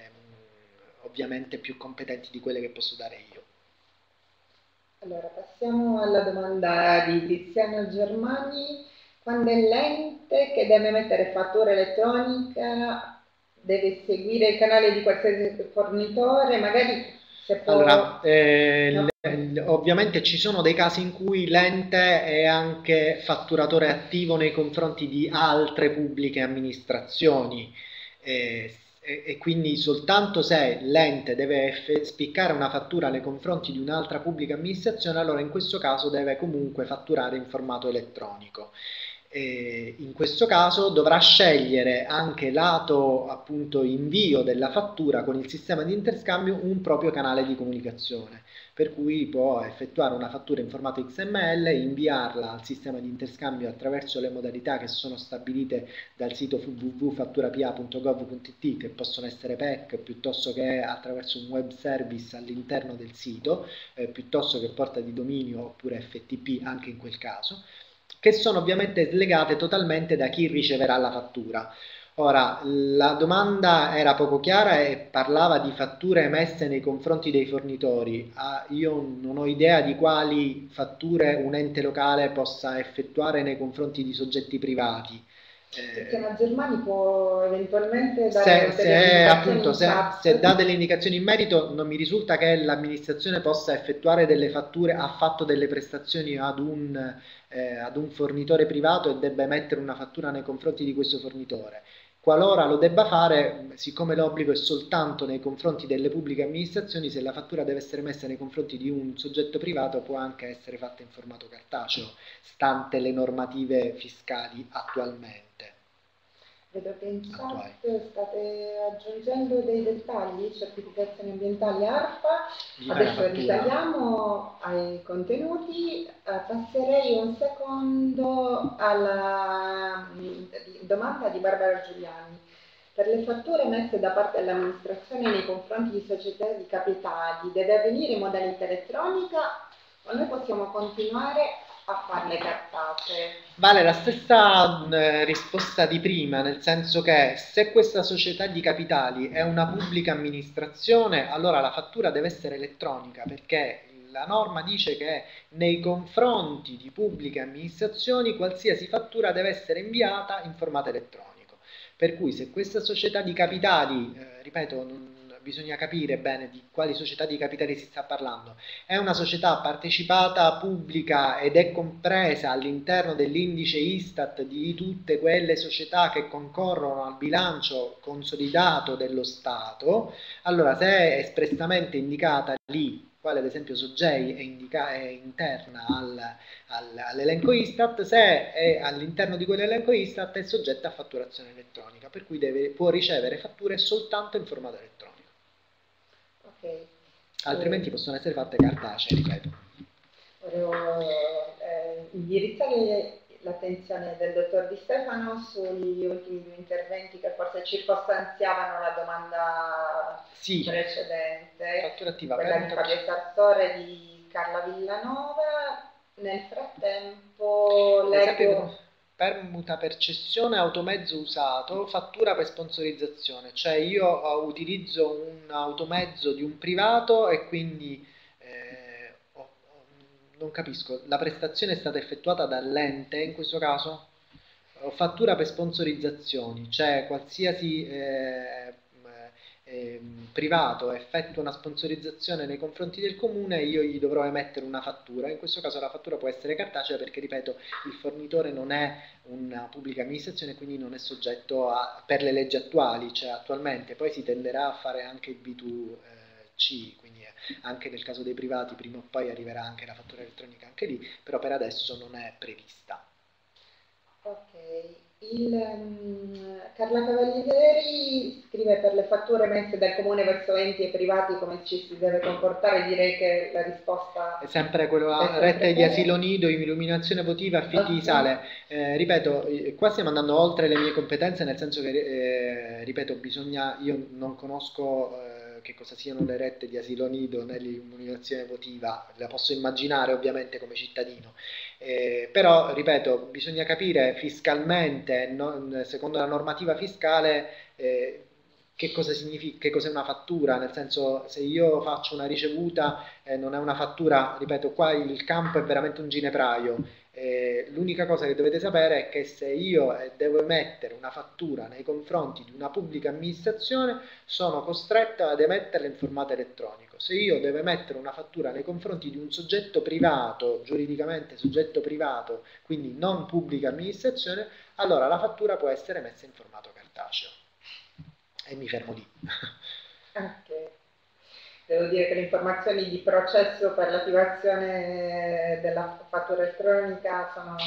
ovviamente più competenti di quelle che posso dare io. Allora, passiamo alla domanda di Tiziano Germani. Quando è l'ente che deve emettere fattura elettronica deve seguire il canale di qualsiasi fornitore, magari se può... Allora, no. ovviamente ci sono dei casi in cui l'ente è anche fatturatore attivo nei confronti di altre pubbliche amministrazioni e quindi soltanto se l'ente deve spiccare una fattura nei confronti di un'altra pubblica amministrazione, allora in questo caso deve comunque fatturare in formato elettronico. In questo caso dovrà scegliere anche lato appunto invio della fattura con il sistema di interscambio un proprio canale di comunicazione, per cui può effettuare una fattura in formato XML, inviarla al sistema di interscambio attraverso le modalità che sono stabilite dal sito www.fatturapia.gov.it, che possono essere PEC piuttosto che attraverso un web service all'interno del sito, piuttosto che porta di dominio oppure FTP anche in quel caso, che sono ovviamente slegate totalmente da chi riceverà la fattura. Ora, la domanda era poco chiara e parlava di fatture emesse nei confronti dei fornitori. Io non ho idea di quali fatture un ente locale possa effettuare nei confronti di soggetti privati. Tiziano Germani può eventualmente dare se dà delle indicazioni in merito, non mi risulta che l'amministrazione possa effettuare delle fatture, ha fatto delle prestazioni ad un fornitore privato e debba emettere una fattura nei confronti di questo fornitore. Qualora lo debba fare, siccome l'obbligo è soltanto nei confronti delle pubbliche amministrazioni, se la fattura deve essere messa nei confronti di un soggetto privato può anche essere fatta in formato cartaceo, stante le normative fiscali attualmente. Vedo che in chat state aggiungendo dei dettagli, certificazioni ambientali ARPA. Adesso ritagliamo ai contenuti. Passerei un secondo alla domanda di Barbara Giuliani. Per le fatture emesse da parte dell'amministrazione nei confronti di società di capitali deve avvenire in modalità elettronica o noi possiamo continuare a farle cartacee? Vale la stessa risposta di prima, nel senso che se questa società di capitali è una pubblica amministrazione, allora la fattura deve essere elettronica, perché la norma dice che nei confronti di pubbliche amministrazioni qualsiasi fattura deve essere inviata in formato elettronico. Per cui se questa società di capitali, ripeto, bisogna capire bene di quali società di capitali si sta parlando, è una società partecipata pubblica ed è compresa all'interno dell'indice Istat di tutte quelle società che concorrono al bilancio consolidato dello Stato, allora se è espressamente indicata lì, quale ad esempio Sogei è interna all'elenco Istat, se è all'interno di quell'elenco Istat è soggetta a fatturazione elettronica, per cui può ricevere fatture soltanto in formato elettronico. Okay. Altrimenti possono essere fatte cartacee, ripeto. Volevo indirizzare l'attenzione del dottor Di Stefano sugli ultimi due interventi che forse circostanziavano la domanda precedente, fattura attiva, quella di Fabio Sartore e di Carla Villanova. Nel frattempo leggo... Permuta per cessione, automezzo usato, fattura per sponsorizzazione, cioè io utilizzo un automezzo di un privato e quindi non capisco, la prestazione è stata effettuata dall'ente in questo caso? fattura per sponsorizzazioni, cioè qualsiasi privato effettua una sponsorizzazione nei confronti del comune, io gli dovrò emettere una fattura. In questo caso la fattura può essere cartacea perché, ripeto, il fornitore non è una pubblica amministrazione, quindi non è soggetto per le leggi attuali, cioè attualmente. Poi si tenderà a fare anche il B2C, quindi anche nel caso dei privati prima o poi arriverà anche la fattura elettronica anche lì, però per adesso non è prevista. Ok, Carla Cavalieri scrive per le fatture messe dal comune verso enti e privati come ci si deve comportare, direi che la risposta è sempre quella, è rete sempre di asilo nido, illuminazione votiva, affitti di sale. Ripeto, qua stiamo andando oltre le mie competenze, nel senso che, ripeto, io non conosco che cosa siano le rette di asilo nido né l'illuminazione votiva, la posso immaginare ovviamente come cittadino. Però, ripeto, bisogna capire fiscalmente, secondo la normativa fiscale, che cosa significa, che cos'è una fattura, nel senso, se io faccio una ricevuta, non è una fattura, ripeto, qua il campo è veramente un ginepraio. L'unica cosa che dovete sapere è che se io devo emettere una fattura nei confronti di una pubblica amministrazione, sono costretto ad emetterla in formato elettronico. Se io devo emettere una fattura nei confronti di un soggetto privato, giuridicamente soggetto privato, quindi non pubblica amministrazione, allora la fattura può essere messa in formato cartaceo. E mi fermo lì. Ok. Devo dire che le informazioni di processo per l'attivazione della fattura elettronica sono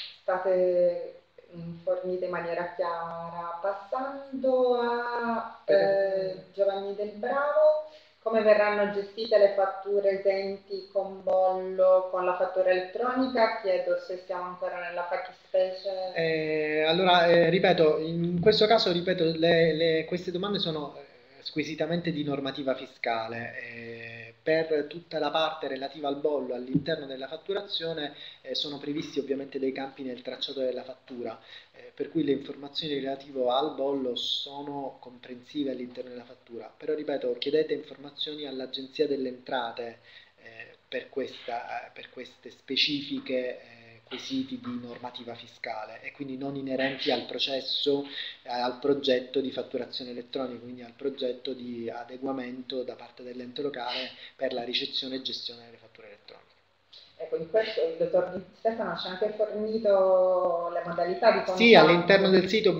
state fornite in maniera chiara. Passando a Giovanni Del Bravo, come verranno gestite le fatture esenti con bollo con la fattura elettronica? Chiedo se siamo ancora nella fattispecie. Allora, ripeto, in questo caso, ripeto, queste domande sono squisitamente di normativa fiscale. Per tutta la parte relativa al bollo all'interno della fatturazione sono previsti ovviamente dei campi nel tracciato della fattura, per cui le informazioni relative al bollo sono comprensive all'interno della fattura. Però, ripeto, chiedete informazioni all'Agenzia delle Entrate per queste specifiche quesiti di normativa fiscale e quindi non inerenti al processo, al progetto di fatturazione elettronica, quindi al progetto di adeguamento da parte dell'ente locale per la ricezione e gestione delle fatture elettroniche. Ecco, in questo il dottor Di Stefano ci ha anche fornito le modalità di contatto. Sì, all'interno del sito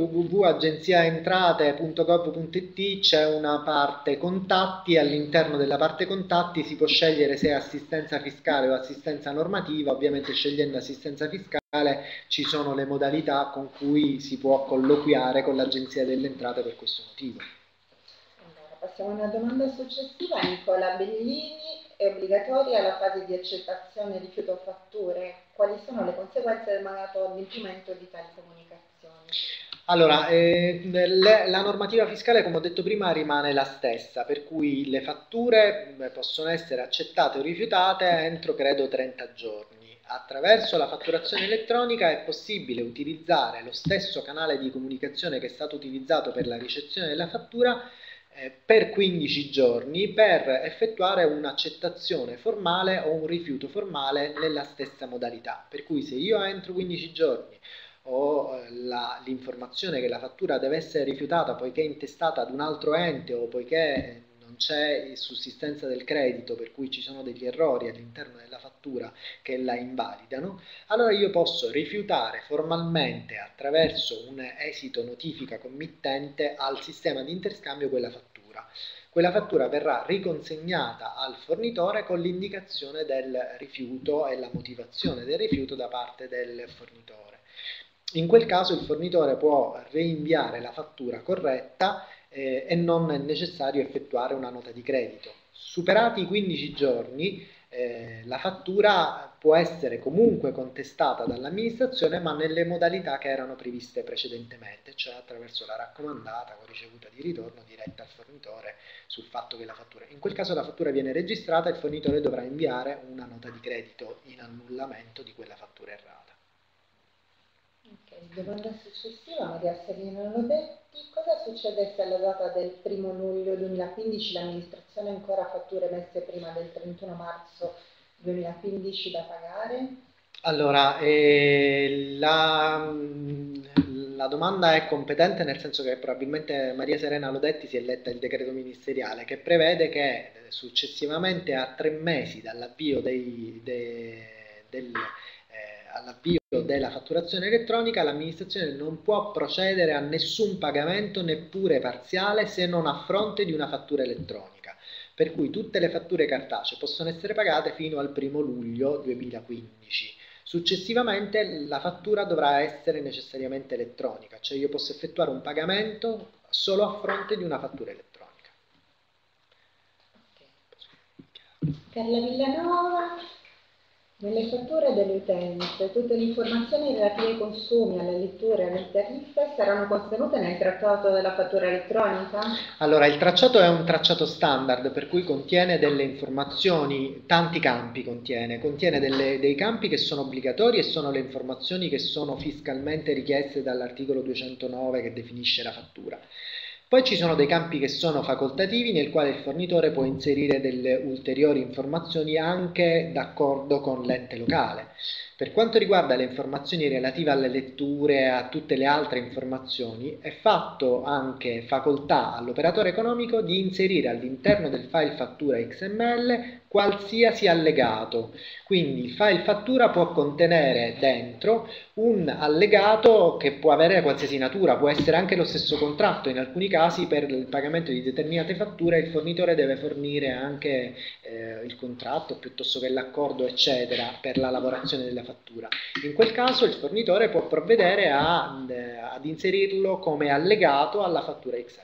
www.agenziaentrate.gov.it c'è una parte contatti, all'interno della parte contatti si può scegliere se è assistenza fiscale o assistenza normativa. Ovviamente scegliendo assistenza fiscale ci sono le modalità con cui si può colloquiare con l'Agenzia delle Entrate per questo motivo. Allora, passiamo a una domanda successiva. Nicola Bellini, è obbligatoria la fase di accettazione rifiuto fatture? Quali sono le conseguenze del mancato adempimento di tali comunicazioni? Allora, la normativa fiscale, come ho detto prima, rimane la stessa, per cui le fatture possono essere accettate o rifiutate entro, credo, 30 giorni. Attraverso la fatturazione elettronica è possibile utilizzare lo stesso canale di comunicazione che è stato utilizzato per la ricezione della fattura per 15 giorni per effettuare un'accettazione formale o un rifiuto formale nella stessa modalità. Per cui se io entro 15 giorni o l'informazione che la fattura deve essere rifiutata poiché è intestata ad un altro ente o poiché non c'è sussistenza del credito, per cui ci sono degli errori all'interno della fattura che la invalidano, allora io posso rifiutare formalmente attraverso un esito notifica committente al sistema di interscambio quella fattura. Quella fattura verrà riconsegnata al fornitore con l'indicazione del rifiuto e la motivazione del rifiuto da parte del fornitore. In quel caso il fornitore può reinviare la fattura corretta e non è necessario effettuare una nota di credito. Superati i 15 giorni, la fattura può essere comunque contestata dall'amministrazione, ma nelle modalità che erano previste precedentemente, cioè attraverso la raccomandata con ricevuta di ritorno diretta al fornitore sul fatto che la fattura. In quel caso la fattura viene registrata e il fornitore dovrà inviare una nota di credito in annullamento di quella fattura errata. Ok, domanda successiva, Maria Serena Lodetti. Cosa succede se alla data del 1 luglio 2015 l'amministrazione ha ancora fatture messe prima del 31 marzo 2015 da pagare? Allora, la domanda è competente nel senso che probabilmente Maria Serena Lodetti si è letta il decreto ministeriale che prevede che successivamente a 3 mesi dall'avvio all'avvio della fatturazione elettronica l'amministrazione non può procedere a nessun pagamento neppure parziale se non a fronte di una fattura elettronica. Per cui tutte le fatture cartacee possono essere pagate fino al 1° luglio 2015. Successivamente la fattura dovrà essere necessariamente elettronica, cioè io posso effettuare un pagamento solo a fronte di una fattura elettronica. Per la Villanova, nelle fatture delle utenze, tutte le informazioni relative ai consumi, alle letture e alle tariffe saranno contenute nel trattato della fattura elettronica? Allora, il tracciato è un tracciato standard, per cui contiene delle informazioni, tanti campi contiene dei campi che sono obbligatori e sono le informazioni che sono fiscalmente richieste dall'articolo 209 che definisce la fattura. Poi ci sono dei campi che sono facoltativi nel quale il fornitore può inserire delle ulteriori informazioni anche d'accordo con l'ente locale. Per quanto riguarda le informazioni relative alle letture e a tutte le altre informazioni, è fatto anche facoltà all'operatore economico di inserire all'interno del file fattura XML qualsiasi allegato. Quindi il file fattura può contenere dentro un allegato che può avere qualsiasi natura, può essere anche lo stesso contratto. In alcuni casi per il pagamento di determinate fatture il fornitore deve fornire anche il contratto piuttosto che l'accordo eccetera per la lavorazione della fattura. In quel caso il fornitore può provvedere ad inserirlo come allegato alla fattura XML.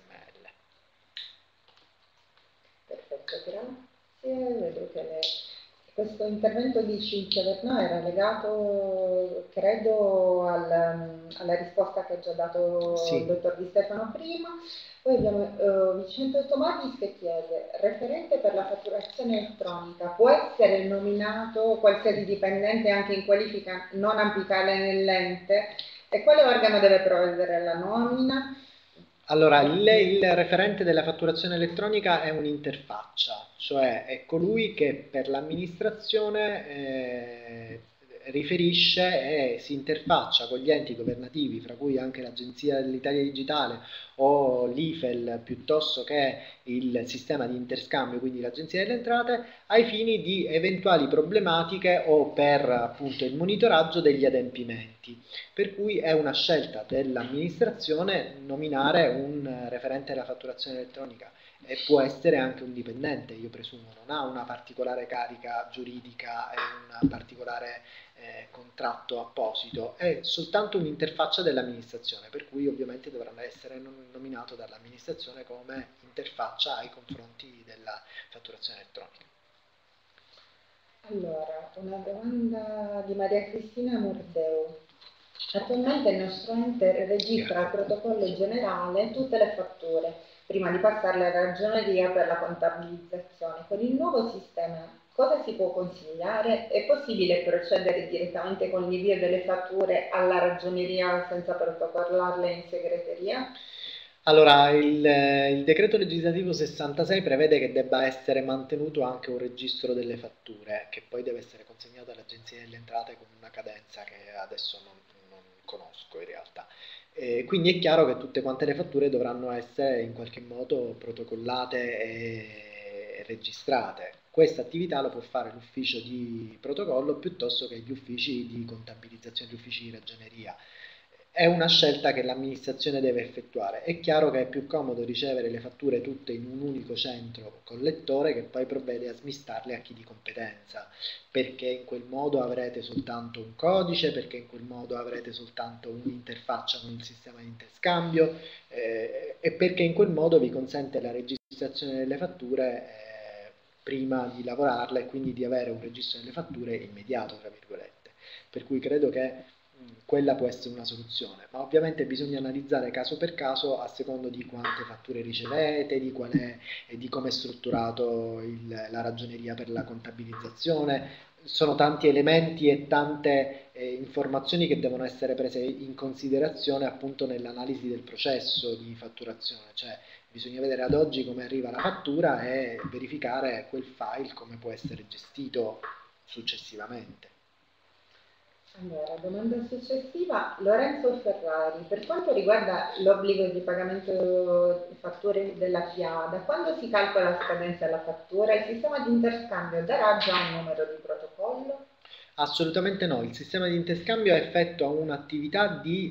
Perfetto, grazie. Vedo che questo intervento di Cinzia Vernò era legato, credo, alla risposta che ha già dato Sì. il dottor Di Stefano prima. Poi abbiamo Vincenzo Tomatis che chiede: referente per la fatturazione elettronica, può essere nominato qualsiasi dipendente anche in qualifica non apicale nell'ente? E quale organo deve provvedere alla nomina? Allora, il referente della fatturazione elettronica è un'interfaccia, cioè è colui che per l'amministrazione riferisce e si interfaccia con gli enti governativi, fra cui anche l'Agenzia dell'Italia Digitale o l'IFEL, piuttosto che il sistema di interscambio, quindi l'Agenzia delle Entrate, ai fini di eventuali problematiche o per appunto il monitoraggio degli adempimenti. Per cui è una scelta dell'amministrazione nominare un referente della fatturazione elettronica e può essere anche un dipendente, io presumo, non ha una particolare carica giuridica e un particolare contratto apposito, è soltanto un'interfaccia dell'amministrazione, per cui ovviamente dovrà essere nominato dall'amministrazione come interfaccia ai confronti della fatturazione elettronica. Allora, una domanda di Maria Cristina Mordeu. Attualmente il nostro ente registra al protocollo generale tutte le fatture, prima di passarle alla ragioneria per la contabilizzazione. Con il nuovo sistema cosa si può consigliare? È possibile procedere direttamente con l'invio delle fatture alla ragioneria senza protocollarle in segreteria? Allora, il decreto legislativo 66 prevede che debba essere mantenuto anche un registro delle fatture, che poi deve essere consegnato all'Agenzia delle Entrate con una cadenza che adesso non conosco in realtà. Quindi è chiaro che tutte quante le fatture dovranno essere in qualche modo protocollate e registrate. Questa attività lo può fare l'ufficio di protocollo piuttosto che gli uffici di contabilizzazione, gli uffici di ragioneria. È una scelta che l'amministrazione deve effettuare. È chiaro che è più comodo ricevere le fatture tutte in un unico centro collettore che poi provvede a smistarle a chi di competenza, perché in quel modo avrete soltanto un codice, perché in quel modo avrete soltanto un'interfaccia con il sistema di interscambio e perché in quel modo vi consente la registrazione delle fatture prima di lavorarle e quindi di avere un registro delle fatture immediato, tra virgolette. Per cui credo che quella può essere una soluzione, ma ovviamente bisogna analizzare caso per caso a secondo di quante fatture ricevete, di qual è e di come è strutturato la ragioneria per la contabilizzazione. Sono tanti elementi e tante informazioni che devono essere prese in considerazione appunto nell'analisi del processo di fatturazione, cioè bisogna vedere ad oggi come arriva la fattura e verificare quel file come può essere gestito successivamente. Allora, domanda successiva, Lorenzo Ferrari, per quanto riguarda l'obbligo di pagamento di fatture della PA, da quando si calcola la scadenza della fattura? Il sistema di interscambio darà già un numero di protocollo? Assolutamente no, il sistema di interscambio effettua un'attività di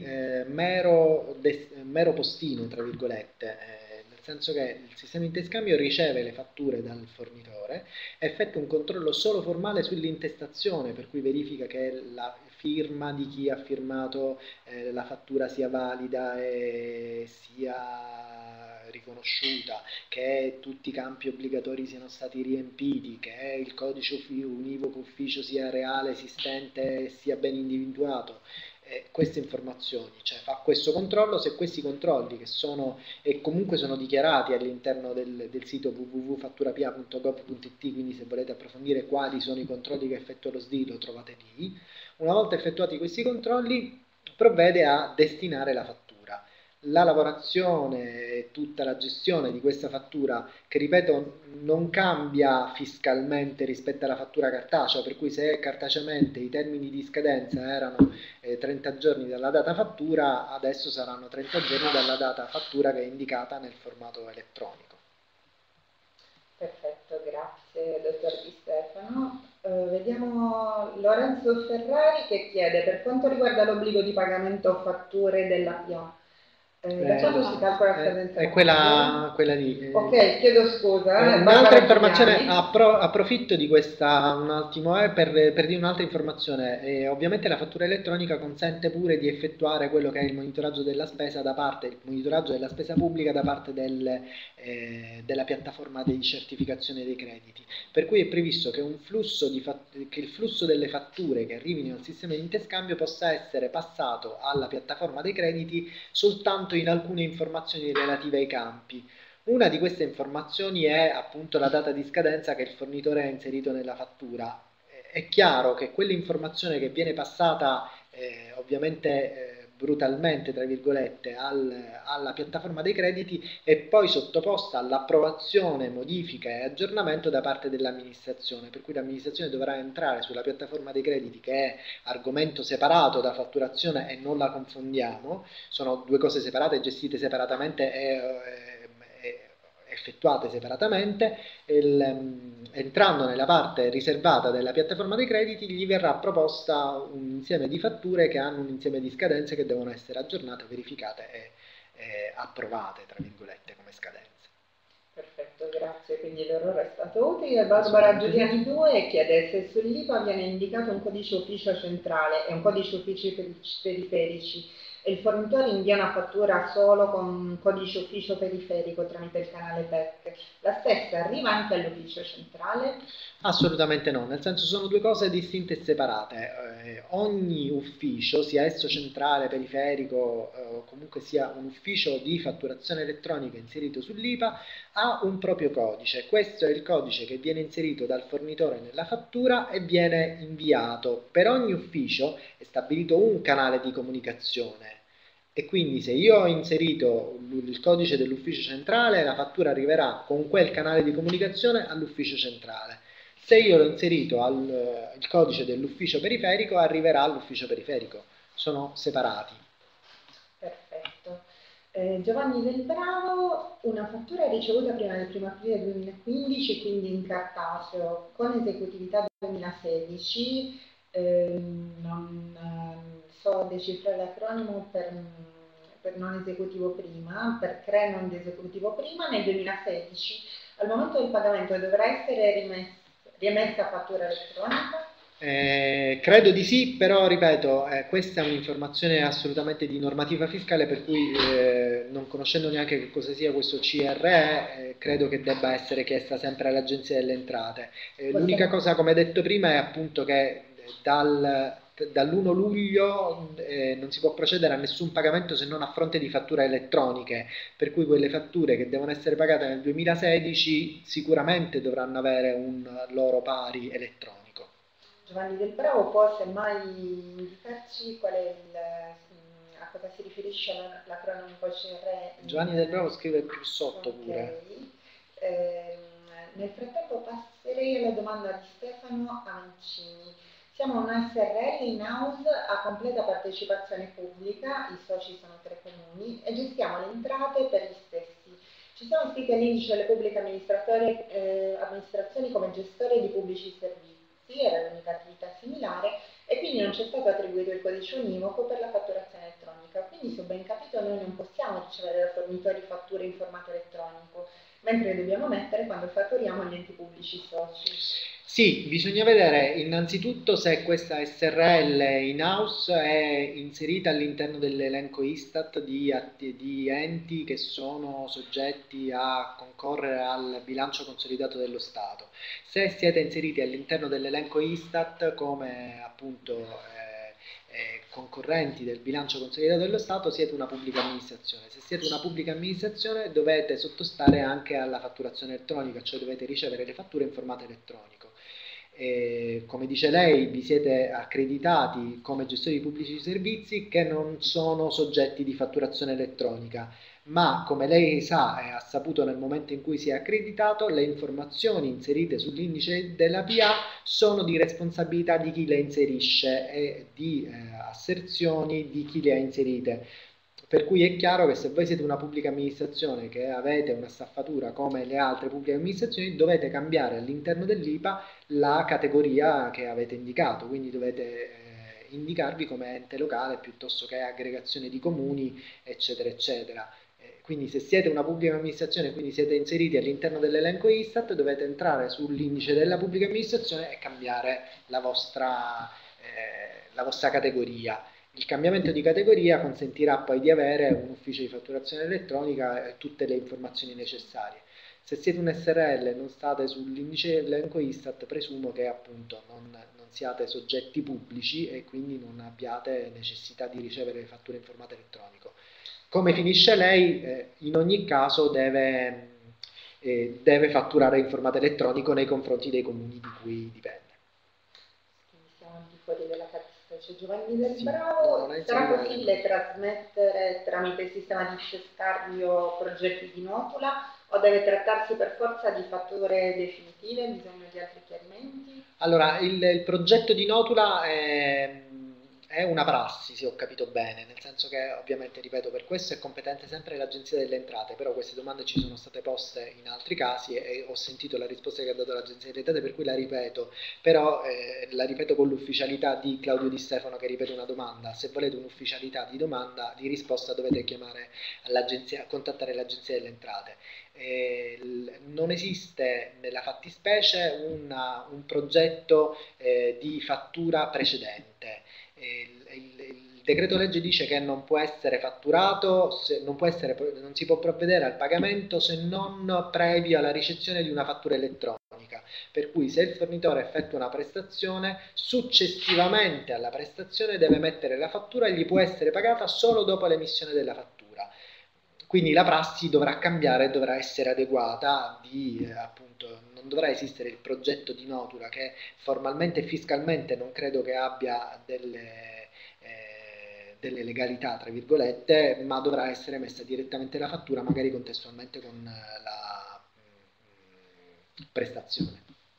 mero postino, tra virgolette, nel senso che il sistema di interscambio riceve le fatture dal fornitore, effettua un controllo solo formale sull'intestazione, per cui verifica che la firma di chi ha firmato la fattura sia valida e sia riconosciuta, che tutti i campi obbligatori siano stati riempiti, che il codice univoco ufficio sia reale, esistente e sia ben individuato. Queste informazioni, cioè fa questo controllo. Se questi controlli, che sono e comunque sono dichiarati all'interno del sito www.fatturapia.gov.it, quindi se volete approfondire quali sono i controlli che effettua lo SDI lo trovate lì. Una volta effettuati questi controlli provvede a destinare la fattura. La lavorazione e tutta la gestione di questa fattura, che ripeto non cambia fiscalmente rispetto alla fattura cartacea, per cui se cartaceamente i termini di scadenza erano 30 giorni dalla data fattura, adesso saranno 30 giorni dalla data fattura che è indicata nel formato elettronico. Perfetto, grazie dottor Di Stefano. Vediamo Lorenzo Ferrari che chiede, per quanto riguarda l'obbligo di pagamento fatture della PA, da quando si calcola la scadenza? È quella lì. Ok, chiedo scusa. Un'altra informazione, approfitto di questa un attimo per dire un'altra informazione. Ovviamente la fattura elettronica consente pure di effettuare quello che è il monitoraggio della spesa il monitoraggio della spesa pubblica da parte della piattaforma di certificazione dei crediti. Per cui è previsto che che il flusso delle fatture che arrivino al sistema di interscambio possa essere passato alla piattaforma dei crediti soltanto in alcune informazioni relative ai campi. Una di queste informazioni è appunto la data di scadenza che il fornitore ha inserito nella fattura. È chiaro che quell'informazione che viene passata ovviamente brutalmente, tra virgolette, alla piattaforma dei crediti è poi sottoposta all'approvazione, modifica e aggiornamento da parte dell'amministrazione, per cui l'amministrazione dovrà entrare sulla piattaforma dei crediti, che è argomento separato da fatturazione e non la confondiamo, sono due cose separate, gestite separatamente e effettuate separatamente. Entrando nella parte riservata della piattaforma dei crediti gli verrà proposta un insieme di fatture che hanno un insieme di scadenze che devono essere aggiornate, verificate e approvate, tra virgolette, come scadenze. Perfetto, grazie, quindi l'errore è stato utile. Barbara Giuliani 2 chiede se sull'IPA viene indicato un codice ufficio centrale e un codice uffici periferici e il fornitore invia una fattura solo con un codice ufficio periferico tramite il canale PEC. La stessa arriva anche all'ufficio centrale? Assolutamente no, nel senso sono due cose distinte e separate. Ogni ufficio, sia esso centrale, periferico o comunque sia un ufficio di fatturazione elettronica inserito sull'IPA, ha un proprio codice. Questo è il codice che viene inserito dal fornitore nella fattura e viene inviato. Per ogni ufficio è stabilito un canale di comunicazione. E quindi se io ho inserito il codice dell'ufficio centrale, la fattura arriverà con quel canale di comunicazione all'ufficio centrale. Se io l'ho inserito il codice dell'ufficio periferico, arriverà all'ufficio periferico. Sono separati. Perfetto. Giovanni Del Bravo, una fattura ricevuta prima del 1 aprile 2015, quindi in cartaceo, con esecutività 2016, non so decifrare l'acronimo per non esecutivo prima, per CRE non esecutivo prima, nel 2016. Al momento del pagamento dovrà essere riemessa fattura elettronica? Credo di sì, però ripeto, questa è un'informazione assolutamente di normativa fiscale, per cui non conoscendo neanche che cosa sia questo CRE, credo che debba essere chiesta sempre all'Agenzia delle Entrate. L'unica cosa, come detto prima, è appunto che dall'1 luglio non si può procedere a nessun pagamento se non a fronte di fatture elettroniche, per cui quelle fatture che devono essere pagate nel 2016 sicuramente dovranno avere un loro pari elettronico. Giovanni Del Bravo può semmai indicarci a cosa si riferisce l'acronimo CRE? Giovanni Del Bravo scrive più sotto pure. Nel frattempo passerei alla domanda di Stefano Amancini. Siamo una SRL in house a completa partecipazione pubblica, i soci sono 3 comuni e gestiamo le entrate per gli stessi. Ci siamo iscritti all'indice delle pubbliche amministrazioni come gestore di pubblici servizi, era l'unica attività similare, e quindi non ci è stato attribuito il codice univoco per la fatturazione elettronica. Quindi, se ho ben capito, noi non possiamo ricevere da fornitori fatture in formato elettronico, mentre le dobbiamo mettere quando fatturiamo gli enti pubblici soci. Sì, bisogna vedere innanzitutto se questa SRL in-house è inserita all'interno dell'elenco Istat di enti che sono soggetti a concorrere al bilancio consolidato dello Stato. Se siete inseriti all'interno dell'elenco Istat come appunto concorrenti del bilancio consolidato dello Stato, siete una pubblica amministrazione. Se siete una pubblica amministrazione dovete sottostare anche alla fatturazione elettronica, cioè dovete ricevere le fatture in formato elettronico. Come dice lei, vi siete accreditati come gestori di pubblici servizi che non sono soggetti di fatturazione elettronica, ma come lei sa e ha saputo nel momento in cui si è accreditato, le informazioni inserite sull'indice della PA sono di responsabilità di chi le inserisce e di asserzioni di chi le ha inserite. Per cui è chiaro che se voi siete una pubblica amministrazione che avete una staffatura come le altre pubbliche amministrazioni, dovete cambiare all'interno dell'IPA la categoria che avete indicato, quindi dovete indicarvi come ente locale piuttosto che aggregazione di comuni, eccetera, eccetera. Quindi se siete una pubblica amministrazione, quindi siete inseriti all'interno dell'elenco Istat, dovete entrare sull'indice della pubblica amministrazione e cambiare la vostra categoria. Il cambiamento di categoria consentirà poi di avere un ufficio di fatturazione elettronica e tutte le informazioni necessarie. Se siete un SRL e non state sull'indice dell'elenco Istat, presumo che appunto non siate soggetti pubblici e quindi non abbiate necessità di ricevere le fatture in formato elettronico. Come finisce lei, in ogni caso deve fatturare in formato elettronico nei confronti dei comuni di cui dipende. Quindi siamo al di fuori della fattispecie. Giovanni Del Sì, Bravo, no, sarà possibile trasmettere tramite il sistema di scambio progetti di notula o deve trattarsi per forza di fatture definitive? Bisogno di altri chiarimenti? Allora, il progetto di notula è una prassi, se ho capito bene, nel senso che ovviamente, ripeto, per questo è competente sempre l'Agenzia delle Entrate, però queste domande ci sono state poste in altri casi e ho sentito la risposta che ha dato l'Agenzia delle Entrate, per cui la ripeto, però la ripeto con l'ufficialità di Claudio Di Stefano che ripete una domanda. Se volete un'ufficialità di domanda, di risposta, dovete chiamare contattare l'Agenzia delle Entrate. Non esiste nella fattispecie un progetto di fattura precedente. Il decreto legge dice che non può essere fatturato, non si può provvedere al pagamento se non previo alla ricezione di una fattura elettronica, per cui se il fornitore effettua una prestazione, successivamente alla prestazione deve mettere la fattura e gli può essere pagata solo dopo l'emissione della fattura. Quindi la prassi dovrà cambiare, dovrà essere adeguata, appunto, non dovrà esistere il progetto di notula che formalmente e fiscalmente non credo che abbia delle legalità, tra virgolette, ma dovrà essere messa direttamente la fattura, magari contestualmente con la prestazione.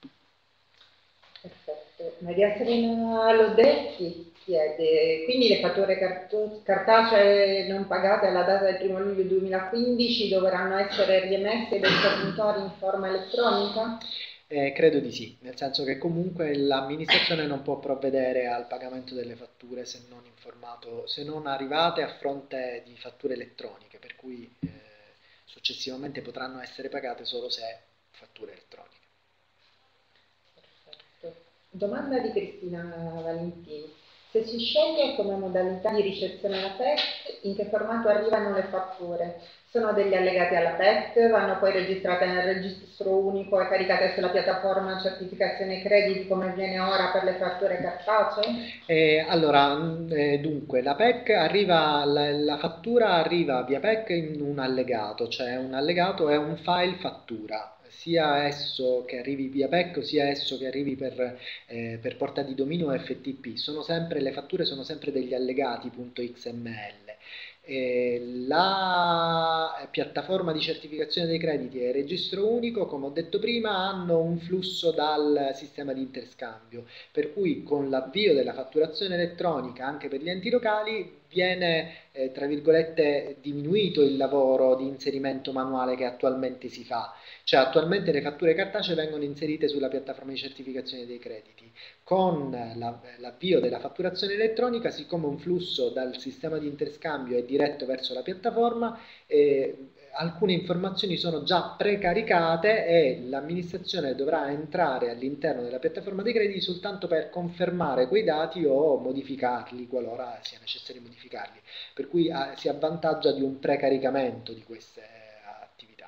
Perfetto. Maria Serena Lodetti chiede, quindi le fatture cartacee non pagate alla data del 1 luglio 2015 dovranno essere riemesse dai fornitori in forma elettronica? Credo di sì, nel senso che comunque l'amministrazione non può provvedere al pagamento delle fatture se non arrivate a fronte di fatture elettroniche, per cui successivamente potranno essere pagate solo se fatture elettroniche. Perfetto. Domanda di Cristina Valentini. Se si sceglie come modalità di ricezione la PEC, in che formato arrivano le fatture? Sono degli allegati alla PEC, vanno poi registrate nel registro unico e caricate sulla piattaforma certificazione crediti come avviene ora per le fatture cartacee? Allora, dunque, la PEC la fattura arriva via PEC in un allegato, cioè un allegato è un file fattura, sia esso che arrivi via PEC, sia esso che arrivi per porta di dominio o FTP. Le fatture sono sempre degli allegati.xml. La piattaforma di certificazione dei crediti e il registro unico, come ho detto prima, hanno un flusso dal sistema di interscambio, per cui con l'avvio della fatturazione elettronica anche per gli enti locali viene, tra virgolette, diminuito il lavoro di inserimento manuale che attualmente si fa. Cioè attualmente le fatture cartacee vengono inserite sulla piattaforma di certificazione dei crediti. Con l'avvio della fatturazione elettronica, siccome un flusso dal sistema di interscambio è diretto verso la piattaforma, alcune informazioni sono già precaricate e l'amministrazione dovrà entrare all'interno della piattaforma dei crediti soltanto per confermare quei dati o modificarli qualora sia necessario modificarli. Per cui si avvantaggia di un precaricamento di queste attività.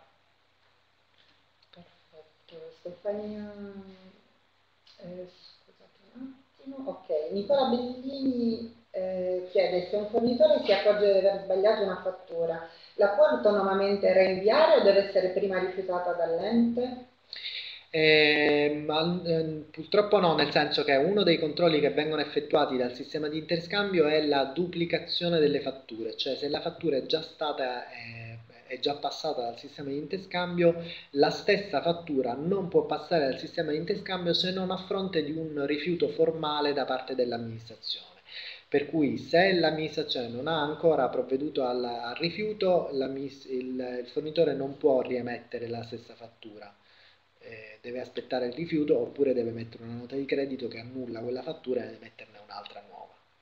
Perfetto, Stefania. Ok, Nicola Bellini chiede se un fornitore si accorge di aver sbagliato una fattura, la può autonomamente reinviare o deve essere prima rifiutata dall'ente? Purtroppo no, nel senso che uno dei controlli che vengono effettuati dal sistema di interscambio è la duplicazione delle fatture, cioè se la fattura è già passata dal sistema di interscambio, la stessa fattura non può passare dal sistema di interscambio se non a fronte di un rifiuto formale da parte dell'amministrazione. Per cui se l'amministrazione non ha ancora provveduto al rifiuto, il fornitore non può riemettere la stessa fattura. Deve aspettare il rifiuto oppure deve mettere una nota di credito che annulla quella fattura e metterne un'altra nuova.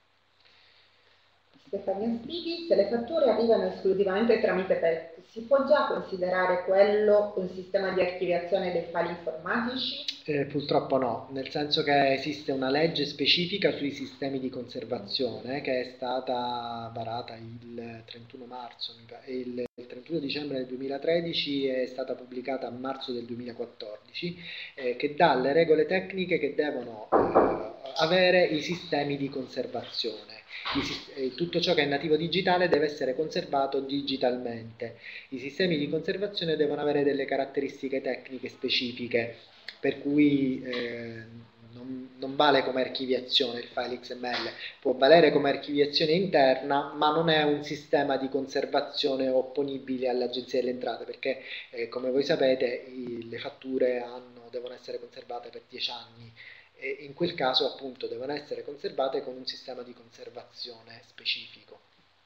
Stefania Spighi, se le fatture arrivano esclusivamente tramite PEC, si può già considerare quello un sistema di archiviazione dei file informatici? Purtroppo no, nel senso che esiste una legge specifica sui sistemi di conservazione che è stata varata il 31 marzo, il 31 dicembre del 2013 è stata pubblicata a marzo del 2014, che dà le regole tecniche che devono avere i sistemi di conservazione. Tutto ciò che è nativo digitale deve essere conservato digitalmente. I sistemi di conservazione devono avere delle caratteristiche tecniche specifiche, per cui non vale come archiviazione il file XML, può valere come archiviazione interna, ma non è un sistema di conservazione opponibile all'Agenzia delle Entrate, perché come voi sapete le fatture devono essere conservate per 10 anni. E in quel caso appunto devono essere conservate con un sistema di conservazione specifico.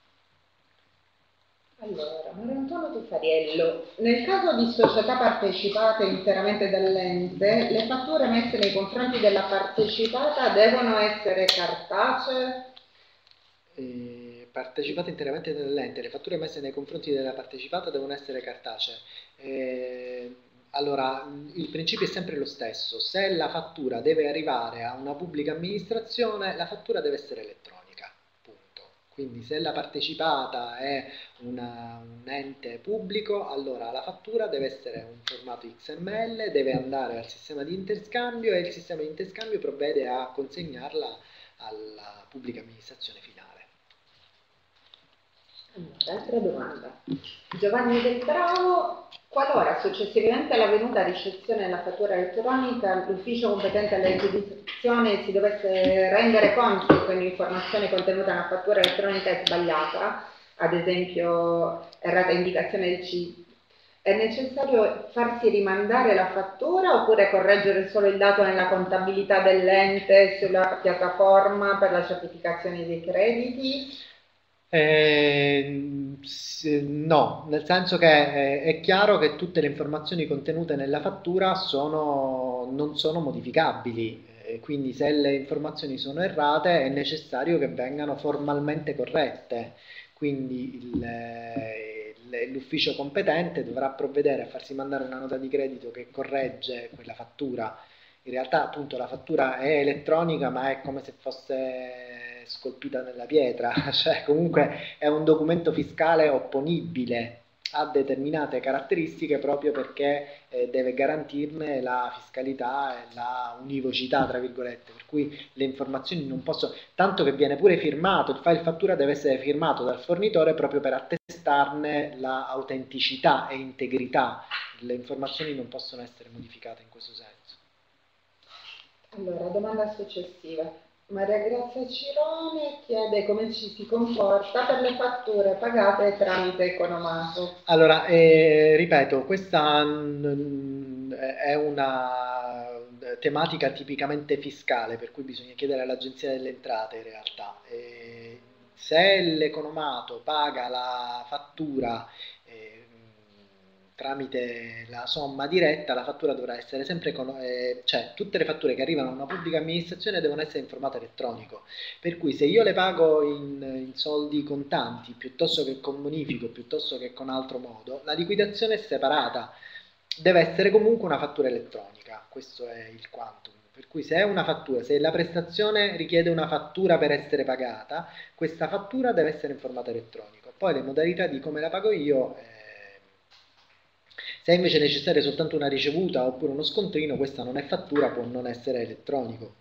Allora, Marantuono Tuffariello, nel caso di società partecipate interamente dall'ente, le fatture messe nei confronti della partecipata devono essere cartacee? Partecipate interamente dall'ente, le fatture messe nei confronti della partecipata devono essere cartacee. Allora, il principio è sempre lo stesso: se la fattura deve arrivare a una pubblica amministrazione, la fattura deve essere elettronica, punto. Quindi se la partecipata è un ente pubblico, allora la fattura deve essere un formato XML, deve andare al sistema di interscambio e il sistema di interscambio provvede a consegnarla alla pubblica amministrazione finale. Allora, altra domanda. Giovanni Del Bravo, qualora successivamente alla venuta a ricezione della fattura elettronica l'ufficio competente alla giurisdizione si dovesse rendere conto che un'informazione contenuta nella fattura elettronica è sbagliata, ad esempio errata indicazione del CIP, è necessario farsi rimandare la fattura oppure correggere solo il dato nella contabilità dell'ente sulla piattaforma per la certificazione dei crediti? No, nel senso che è chiaro che tutte le informazioni contenute nella fattura non sono modificabili, quindi se le informazioni sono errate è necessario che vengano formalmente corrette, quindi l'ufficio competente dovrà provvedere a farsi mandare una nota di credito che corregge quella fattura. In realtà appunto la fattura è elettronica, ma è come se fosse scolpita nella pietra, cioè comunque è un documento fiscale opponibile, ha determinate caratteristiche proprio perché deve garantirne la fiscalità e la univocità, tra virgolette, per cui le informazioni non possono, tanto che viene pure firmato, il file fattura deve essere firmato dal fornitore proprio per attestarne la autenticità e integrità, le informazioni non possono essere modificate in questo senso. Allora, domanda successiva. Maria Grazia Cirone chiede come ci si comporta per le fatture pagate tramite economato. Allora, ripeto, questa è una tematica tipicamente fiscale, per cui bisogna chiedere all'Agenzia delle Entrate in realtà. Se l'economato paga la fattura tramite la somma diretta, la fattura dovrà essere sempre, cioè tutte le fatture che arrivano a una pubblica amministrazione devono essere in formato elettronico. Per cui se io le pago in soldi contanti, piuttosto che con bonifico, piuttosto che con altro modo, la liquidazione è separata. Deve essere comunque una fattura elettronica, questo è il quantum. Per cui se è una fattura, se la prestazione richiede una fattura per essere pagata, questa fattura deve essere in formato elettronico. Poi le modalità di come la pago io, se è invece necessaria soltanto una ricevuta oppure uno scontrino, questa non è fattura, può non essere elettronico.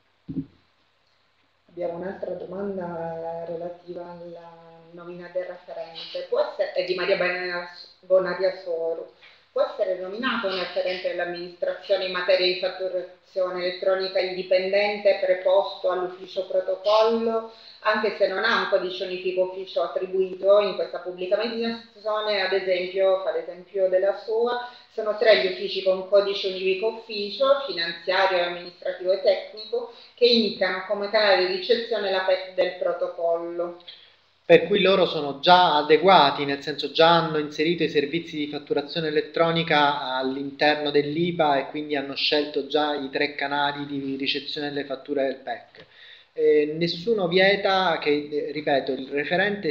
Abbiamo un'altra domanda relativa alla nomina del referente. Può essere, è di Maria Bonaria Soro. Può essere nominato un referente dell'amministrazione in materia di fatturazione elettronica indipendente preposto all'ufficio protocollo, anche se non ha un codice unifico ufficio attribuito in questa pubblica amministrazione? Ad esempio, fa l'esempio della sua, sono 3 gli uffici con codice unifico ufficio, finanziario, amministrativo e tecnico, che indicano come canale di ricezione la PEC del protocollo. Per cui loro sono già adeguati, nel senso già hanno inserito i servizi di fatturazione elettronica all'interno dell'IBA e quindi hanno scelto già i 3 canali di ricezione delle fatture del PEC. Nessuno vieta che, ripeto, il referente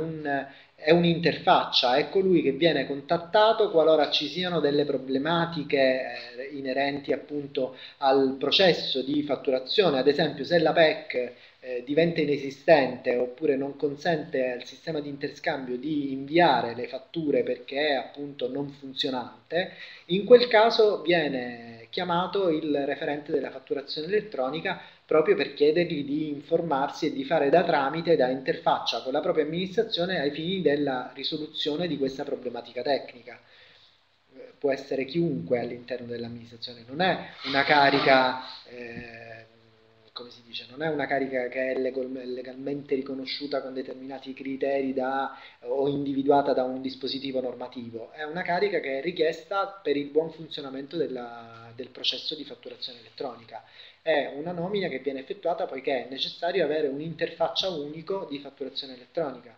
è un'interfaccia, è colui che viene contattato qualora ci siano delle problematiche inerenti appunto al processo di fatturazione. Ad esempio, se la PEC diventa inesistente oppure non consente al sistema di interscambio di inviare le fatture perché è appunto non funzionante, in quel caso viene chiamato il referente della fatturazione elettronica proprio per chiedergli di informarsi e di fare da tramite, da interfaccia con la propria amministrazione ai fini della risoluzione di questa problematica tecnica. Può essere chiunque all'interno dell'amministrazione, non è una carica come si dice, non è una carica che è legalmente riconosciuta con determinati criteri o individuata da un dispositivo normativo, è una carica che è richiesta per il buon funzionamento del processo di fatturazione elettronica. È una nomina che viene effettuata poiché è necessario avere un'interfaccia unico di fatturazione elettronica.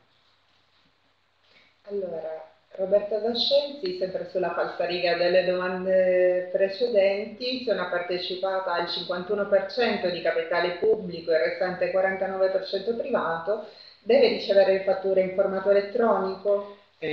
Allora, Roberta Dascenzi, sempre sulla falsariga delle domande precedenti, sono partecipata al 51% di capitale pubblico e il restante 49% privato, deve ricevere le fatture in formato elettronico?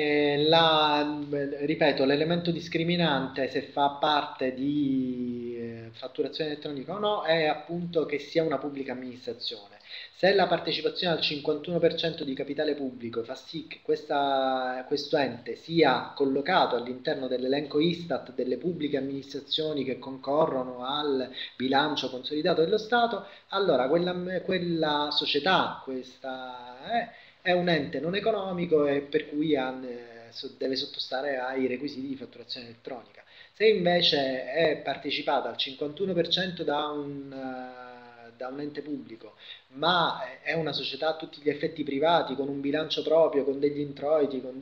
Ripeto, l'elemento discriminante, se fa parte di fatturazione elettronica o no, è appunto che sia una pubblica amministrazione. Se la partecipazione al 51% di capitale pubblico fa sì che questo ente sia collocato all'interno dell'elenco Istat delle pubbliche amministrazioni che concorrono al bilancio consolidato dello Stato, allora quella società, è un ente non economico e per cui deve sottostare ai requisiti di fatturazione elettronica. Se invece è partecipata al 51% da un ente pubblico, ma è una società a tutti gli effetti privati, con un bilancio proprio, con degli introiti, con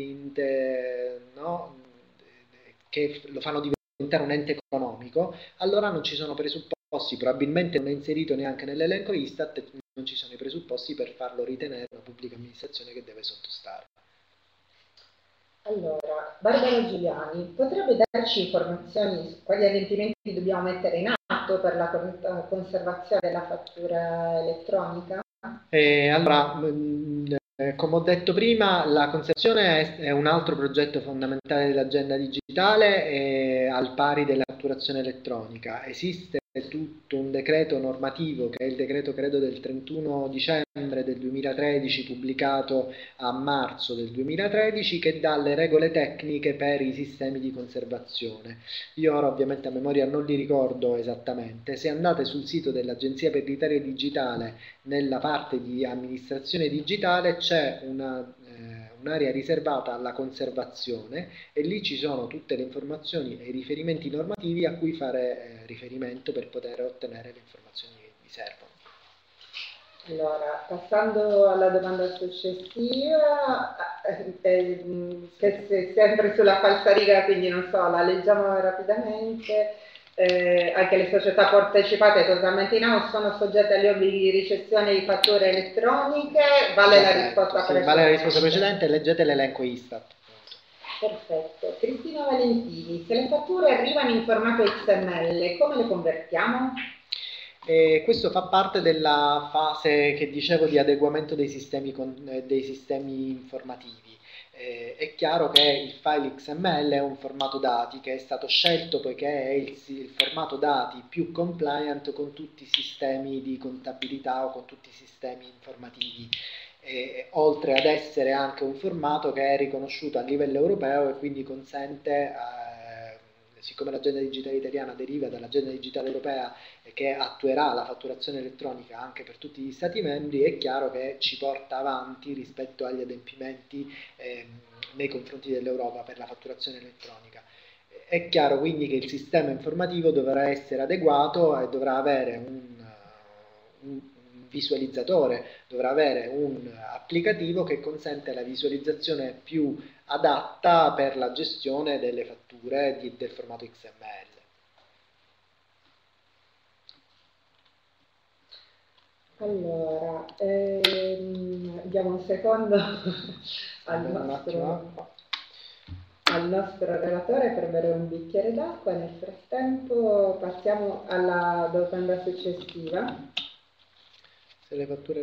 che lo fanno diventare un ente economico, allora non ci sono presupposti, probabilmente non è inserito neanche nell'elenco Istat, non ci sono i presupposti per farlo ritenere una pubblica amministrazione che deve sottostare. Allora, Barbara Giuliani, potrebbe darci informazioni su quali adempimenti dobbiamo mettere in atto per la corretta conservazione della fattura elettronica? Allora, come ho detto prima, la conservazione è un altro progetto fondamentale dell'agenda digitale, al pari della fatturazione elettronica. Esiste tutto un decreto normativo, che è il decreto credo del 31 dicembre del 2013, pubblicato a marzo del 2013, che dà le regole tecniche per i sistemi di conservazione. Io ora ovviamente a memoria non li ricordo esattamente. Se andate sul sito dell'Agenzia per l'Italia Digitale, nella parte di amministrazione digitale c'è un'area riservata alla conservazione e lì ci sono tutte le informazioni e i riferimenti normativi a cui fare riferimento per poter ottenere le informazioni che vi servono. Allora, passando alla domanda successiva, sempre sulla falsariga, quindi non so, la leggiamo rapidamente. Anche le società partecipate totalmente in house sono soggette agli obblighi di ricezione di fatture elettroniche. Vale la risposta precedente. Vale la risposta precedente, leggete l'elenco Istat. Perfetto. Cristina Valentini, se le fatture arrivano in formato XML, come le convertiamo? Questo fa parte della fase che dicevo di adeguamento dei sistemi informativi. È chiaro che il file XML è un formato dati che è stato scelto poiché è il formato dati più compliant con tutti i sistemi di contabilità o con tutti i sistemi informativi. Oltre ad essere anche un formato che è riconosciuto a livello europeo e quindi consente, siccome l'agenda digitale italiana deriva dall'agenda digitale europea che attuerà la fatturazione elettronica anche per tutti gli Stati membri, è chiaro che ci porta avanti rispetto agli adempimenti nei confronti dell'Europa per la fatturazione elettronica. È chiaro quindi che il sistema informativo dovrà essere adeguato e dovrà avere un visualizzatore, dovrà avere un applicativo che consente la visualizzazione più adatta per la gestione delle fatture del formato XML. Allora, diamo un secondo al nostro relatore per bere un bicchiere d'acqua. Nel frattempo passiamo alla domanda successiva. Se le fatture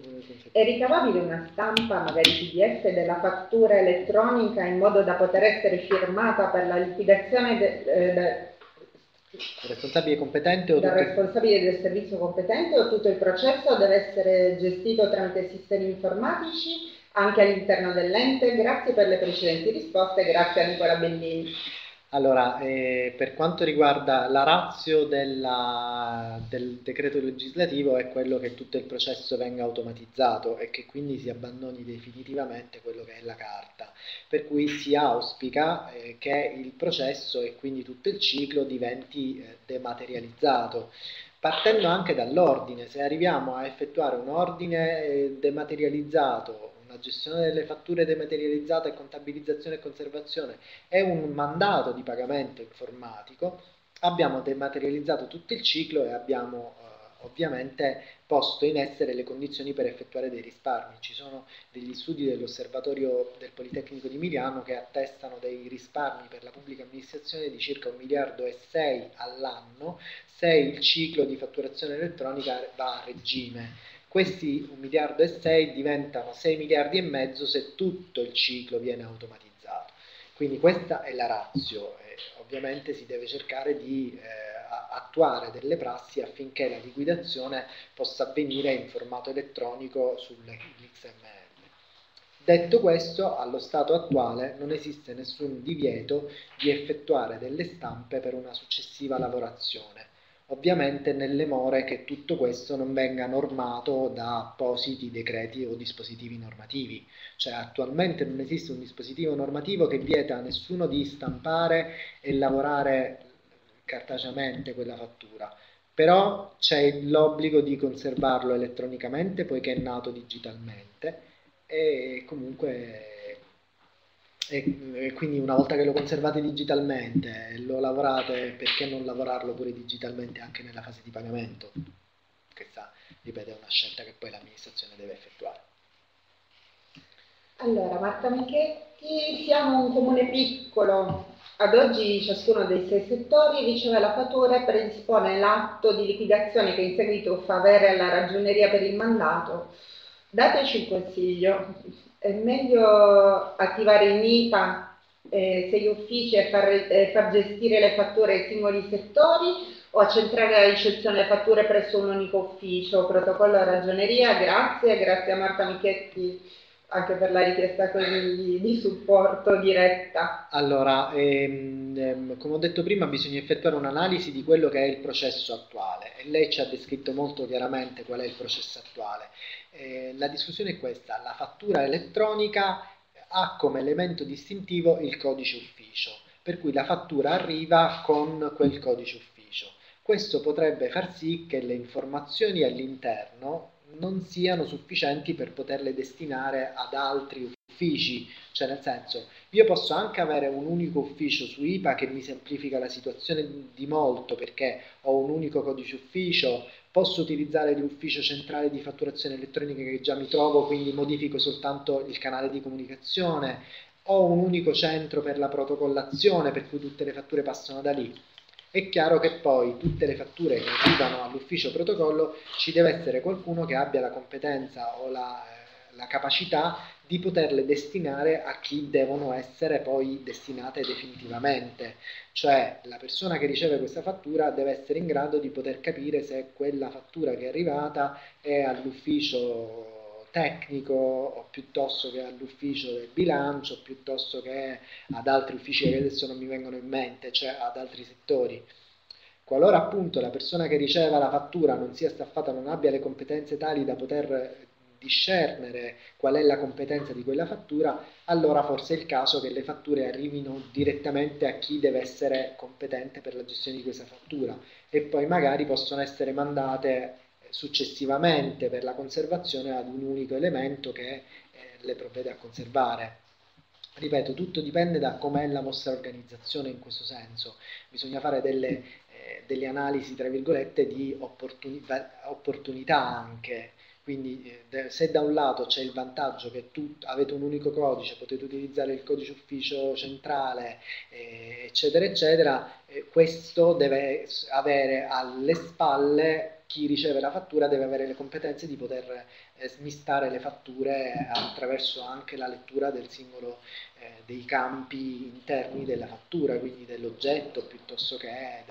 è ricavabile una stampa, magari PDF, della fattura elettronica in modo da poter essere firmata per la liquidazione responsabile competente o dal responsabile del servizio competente, o tutto il processo deve essere gestito tramite sistemi informatici anche all'interno dell'ente? Grazie per le precedenti risposte, grazie a Nicola Bellini. Allora, per quanto riguarda la ratio del decreto legislativo è quello che tutto il processo venga automatizzato e che quindi si abbandoni definitivamente quello che è la carta, per cui si auspica che il processo e quindi tutto il ciclo diventi dematerializzato. Partendo anche dall'ordine, se arriviamo a effettuare un ordine dematerializzato, una gestione delle fatture dematerializzate e contabilizzazione e conservazione è un mandato di pagamento informatico, abbiamo dematerializzato tutto il ciclo e abbiamo ovviamente posto in essere le condizioni per effettuare dei risparmi. Ci sono degli studi dell'Osservatorio del Politecnico di Milano che attestano dei risparmi per la pubblica amministrazione di circa 1,6 miliardi all'anno se il ciclo di fatturazione elettronica va a regime. Questi 1,6 miliardi diventano 6,5 miliardi se tutto il ciclo viene automatizzato. Quindi questa è la ratio. Ovviamente si deve cercare di attuare delle prassi affinché la liquidazione possa avvenire in formato elettronico sull'XML. Detto questo, allo stato attuale non esiste nessun divieto di effettuare delle stampe per una successiva lavorazione. Ovviamente nelle more che tutto questo non venga normato da appositi decreti o dispositivi normativi. Cioè attualmente non esiste un dispositivo normativo che vieta a nessuno di stampare e lavorare cartaceamente quella fattura, però c'è l'obbligo di conservarlo elettronicamente poiché è nato digitalmente e comunque e quindi una volta che lo conservate digitalmente e lo lavorate, perché non lavorarlo pure digitalmente anche nella fase di pagamento? Questa, ripeto, è una scelta che poi l'amministrazione deve effettuare. Allora, Marta Michetti, siamo un comune piccolo. Ad oggi ciascuno dei 6 settori riceve la fattura e predispone l'atto di liquidazione che in seguito fa avere alla ragioneria per il mandato. Dateci un consiglio. È meglio attivare il NIPA, 6 uffici e far gestire le fatture ai singoli settori, o accentrare la ricezione delle fatture presso un unico ufficio? Protocollo ragioneria, grazie a Marta Michetti anche per la richiesta così di supporto diretta. Allora, come ho detto prima, bisogna effettuare un'analisi di quello che è il processo attuale e lei ci ha descritto molto chiaramente qual è il processo attuale. La discussione è questa: la fattura elettronica ha come elemento distintivo il codice ufficio, per cui la fattura arriva con quel codice ufficio. Questo potrebbe far sì che le informazioni all'interno non siano sufficienti per poterle destinare ad altri uffici. Cioè, nel senso, io posso anche avere un unico ufficio su IPA che mi semplifica la situazione di molto, perché ho un unico codice ufficio, posso utilizzare l'ufficio centrale di fatturazione elettronica che già mi trovo, quindi modifico soltanto il canale di comunicazione, ho un unico centro per la protocollazione, per cui tutte le fatture passano da lì. È chiaro che poi tutte le fatture che arrivano all'ufficio protocollo ci deve essere qualcuno che abbia la competenza o la capacità di poterle destinare a chi devono essere poi destinate definitivamente. Cioè la persona che riceve questa fattura deve essere in grado di poter capire se quella fattura che è arrivata è all'ufficio tecnico o piuttosto che all'ufficio del bilancio, piuttosto che ad altri uffici che adesso non mi vengono in mente, cioè ad altri settori. Qualora appunto la persona che riceva la fattura non sia staffata, non abbia le competenze tali da poter discernere qual è la competenza di quella fattura, allora forse è il caso che le fatture arrivino direttamente a chi deve essere competente per la gestione di questa fattura e poi magari possono essere mandate successivamente per la conservazione ad un unico elemento che le provvede a conservare. Ripeto, tutto dipende da com'è la vostra organizzazione in questo senso. Bisogna fare delle analisi, tra virgolette, di opportunità anche. Quindi se da un lato c'è il vantaggio che avete un unico codice, potete utilizzare il codice ufficio centrale, eccetera, eccetera, questo deve avere alle spalle, chi riceve la fattura deve avere le competenze di poter smistare le fatture attraverso anche la lettura del singolo dei campi interni della fattura, quindi dell'oggetto piuttosto che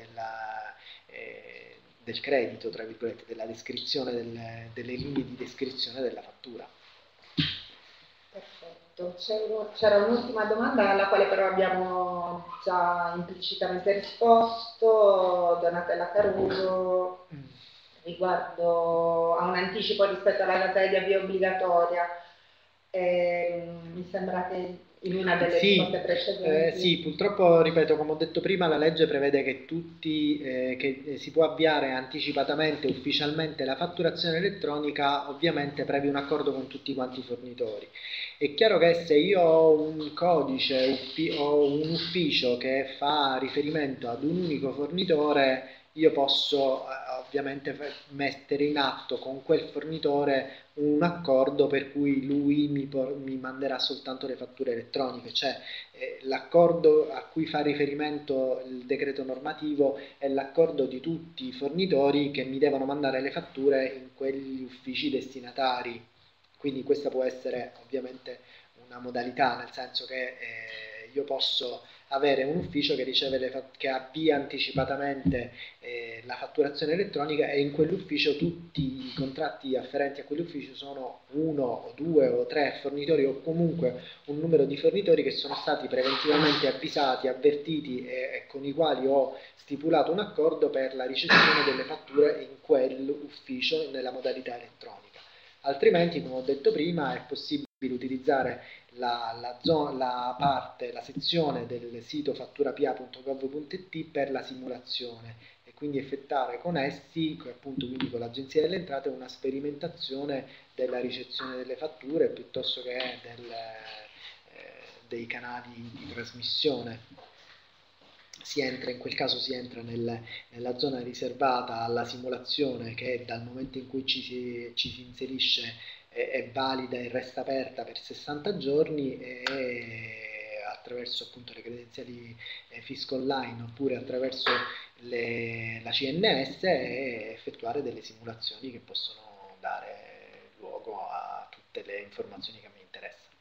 del credito, tra virgolette, della descrizione, delle linee di descrizione della fattura. Perfetto, c'era un'ultima domanda alla quale però abbiamo già implicitamente risposto, Donatella Caruso, riguardo a un anticipo rispetto alla data di avvio obbligatoria. Mi sembra che in una delle risposte precedenti. Sì, purtroppo, ripeto, come ho detto prima, la legge prevede che che si può avviare anticipatamente, ufficialmente la fatturazione elettronica, ovviamente previo un accordo con tutti quanti i fornitori. È chiaro che se io ho un codice o un ufficio che fa riferimento ad un unico fornitore, io posso ovviamente mettere in atto con quel fornitore un accordo per cui lui mi manderà soltanto le fatture elettroniche, cioè l'accordo a cui fa riferimento il decreto normativo è l'accordo di tutti i fornitori che mi devono mandare le fatture in quegli uffici destinatari. Quindi questa può essere ovviamente una modalità, nel senso che io posso avere un ufficio che riceve che avvia anticipatamente la fatturazione elettronica e in quell'ufficio tutti i contratti afferenti a quell'ufficio sono uno o due o tre fornitori o comunque un numero di fornitori che sono stati preventivamente avvisati, avvertiti e con i quali ho stipulato un accordo per la ricezione delle fatture in quell'ufficio nella modalità elettronica. Altrimenti, come ho detto prima, è possibile utilizzare la sezione del sito fatturapa.gov.it per la simulazione e quindi effettuare con essi, appunto quindi con l'Agenzia delle Entrate, una sperimentazione della ricezione delle fatture piuttosto che dei canali di trasmissione. In quel caso si entra nella zona riservata alla simulazione che dal momento in cui ci si inserisce è valida e resta aperta per 60 giorni e attraverso appunto le credenziali Fisco Online oppure attraverso la CNS e effettuare delle simulazioni che possono dare luogo a tutte le informazioni che mi interessano.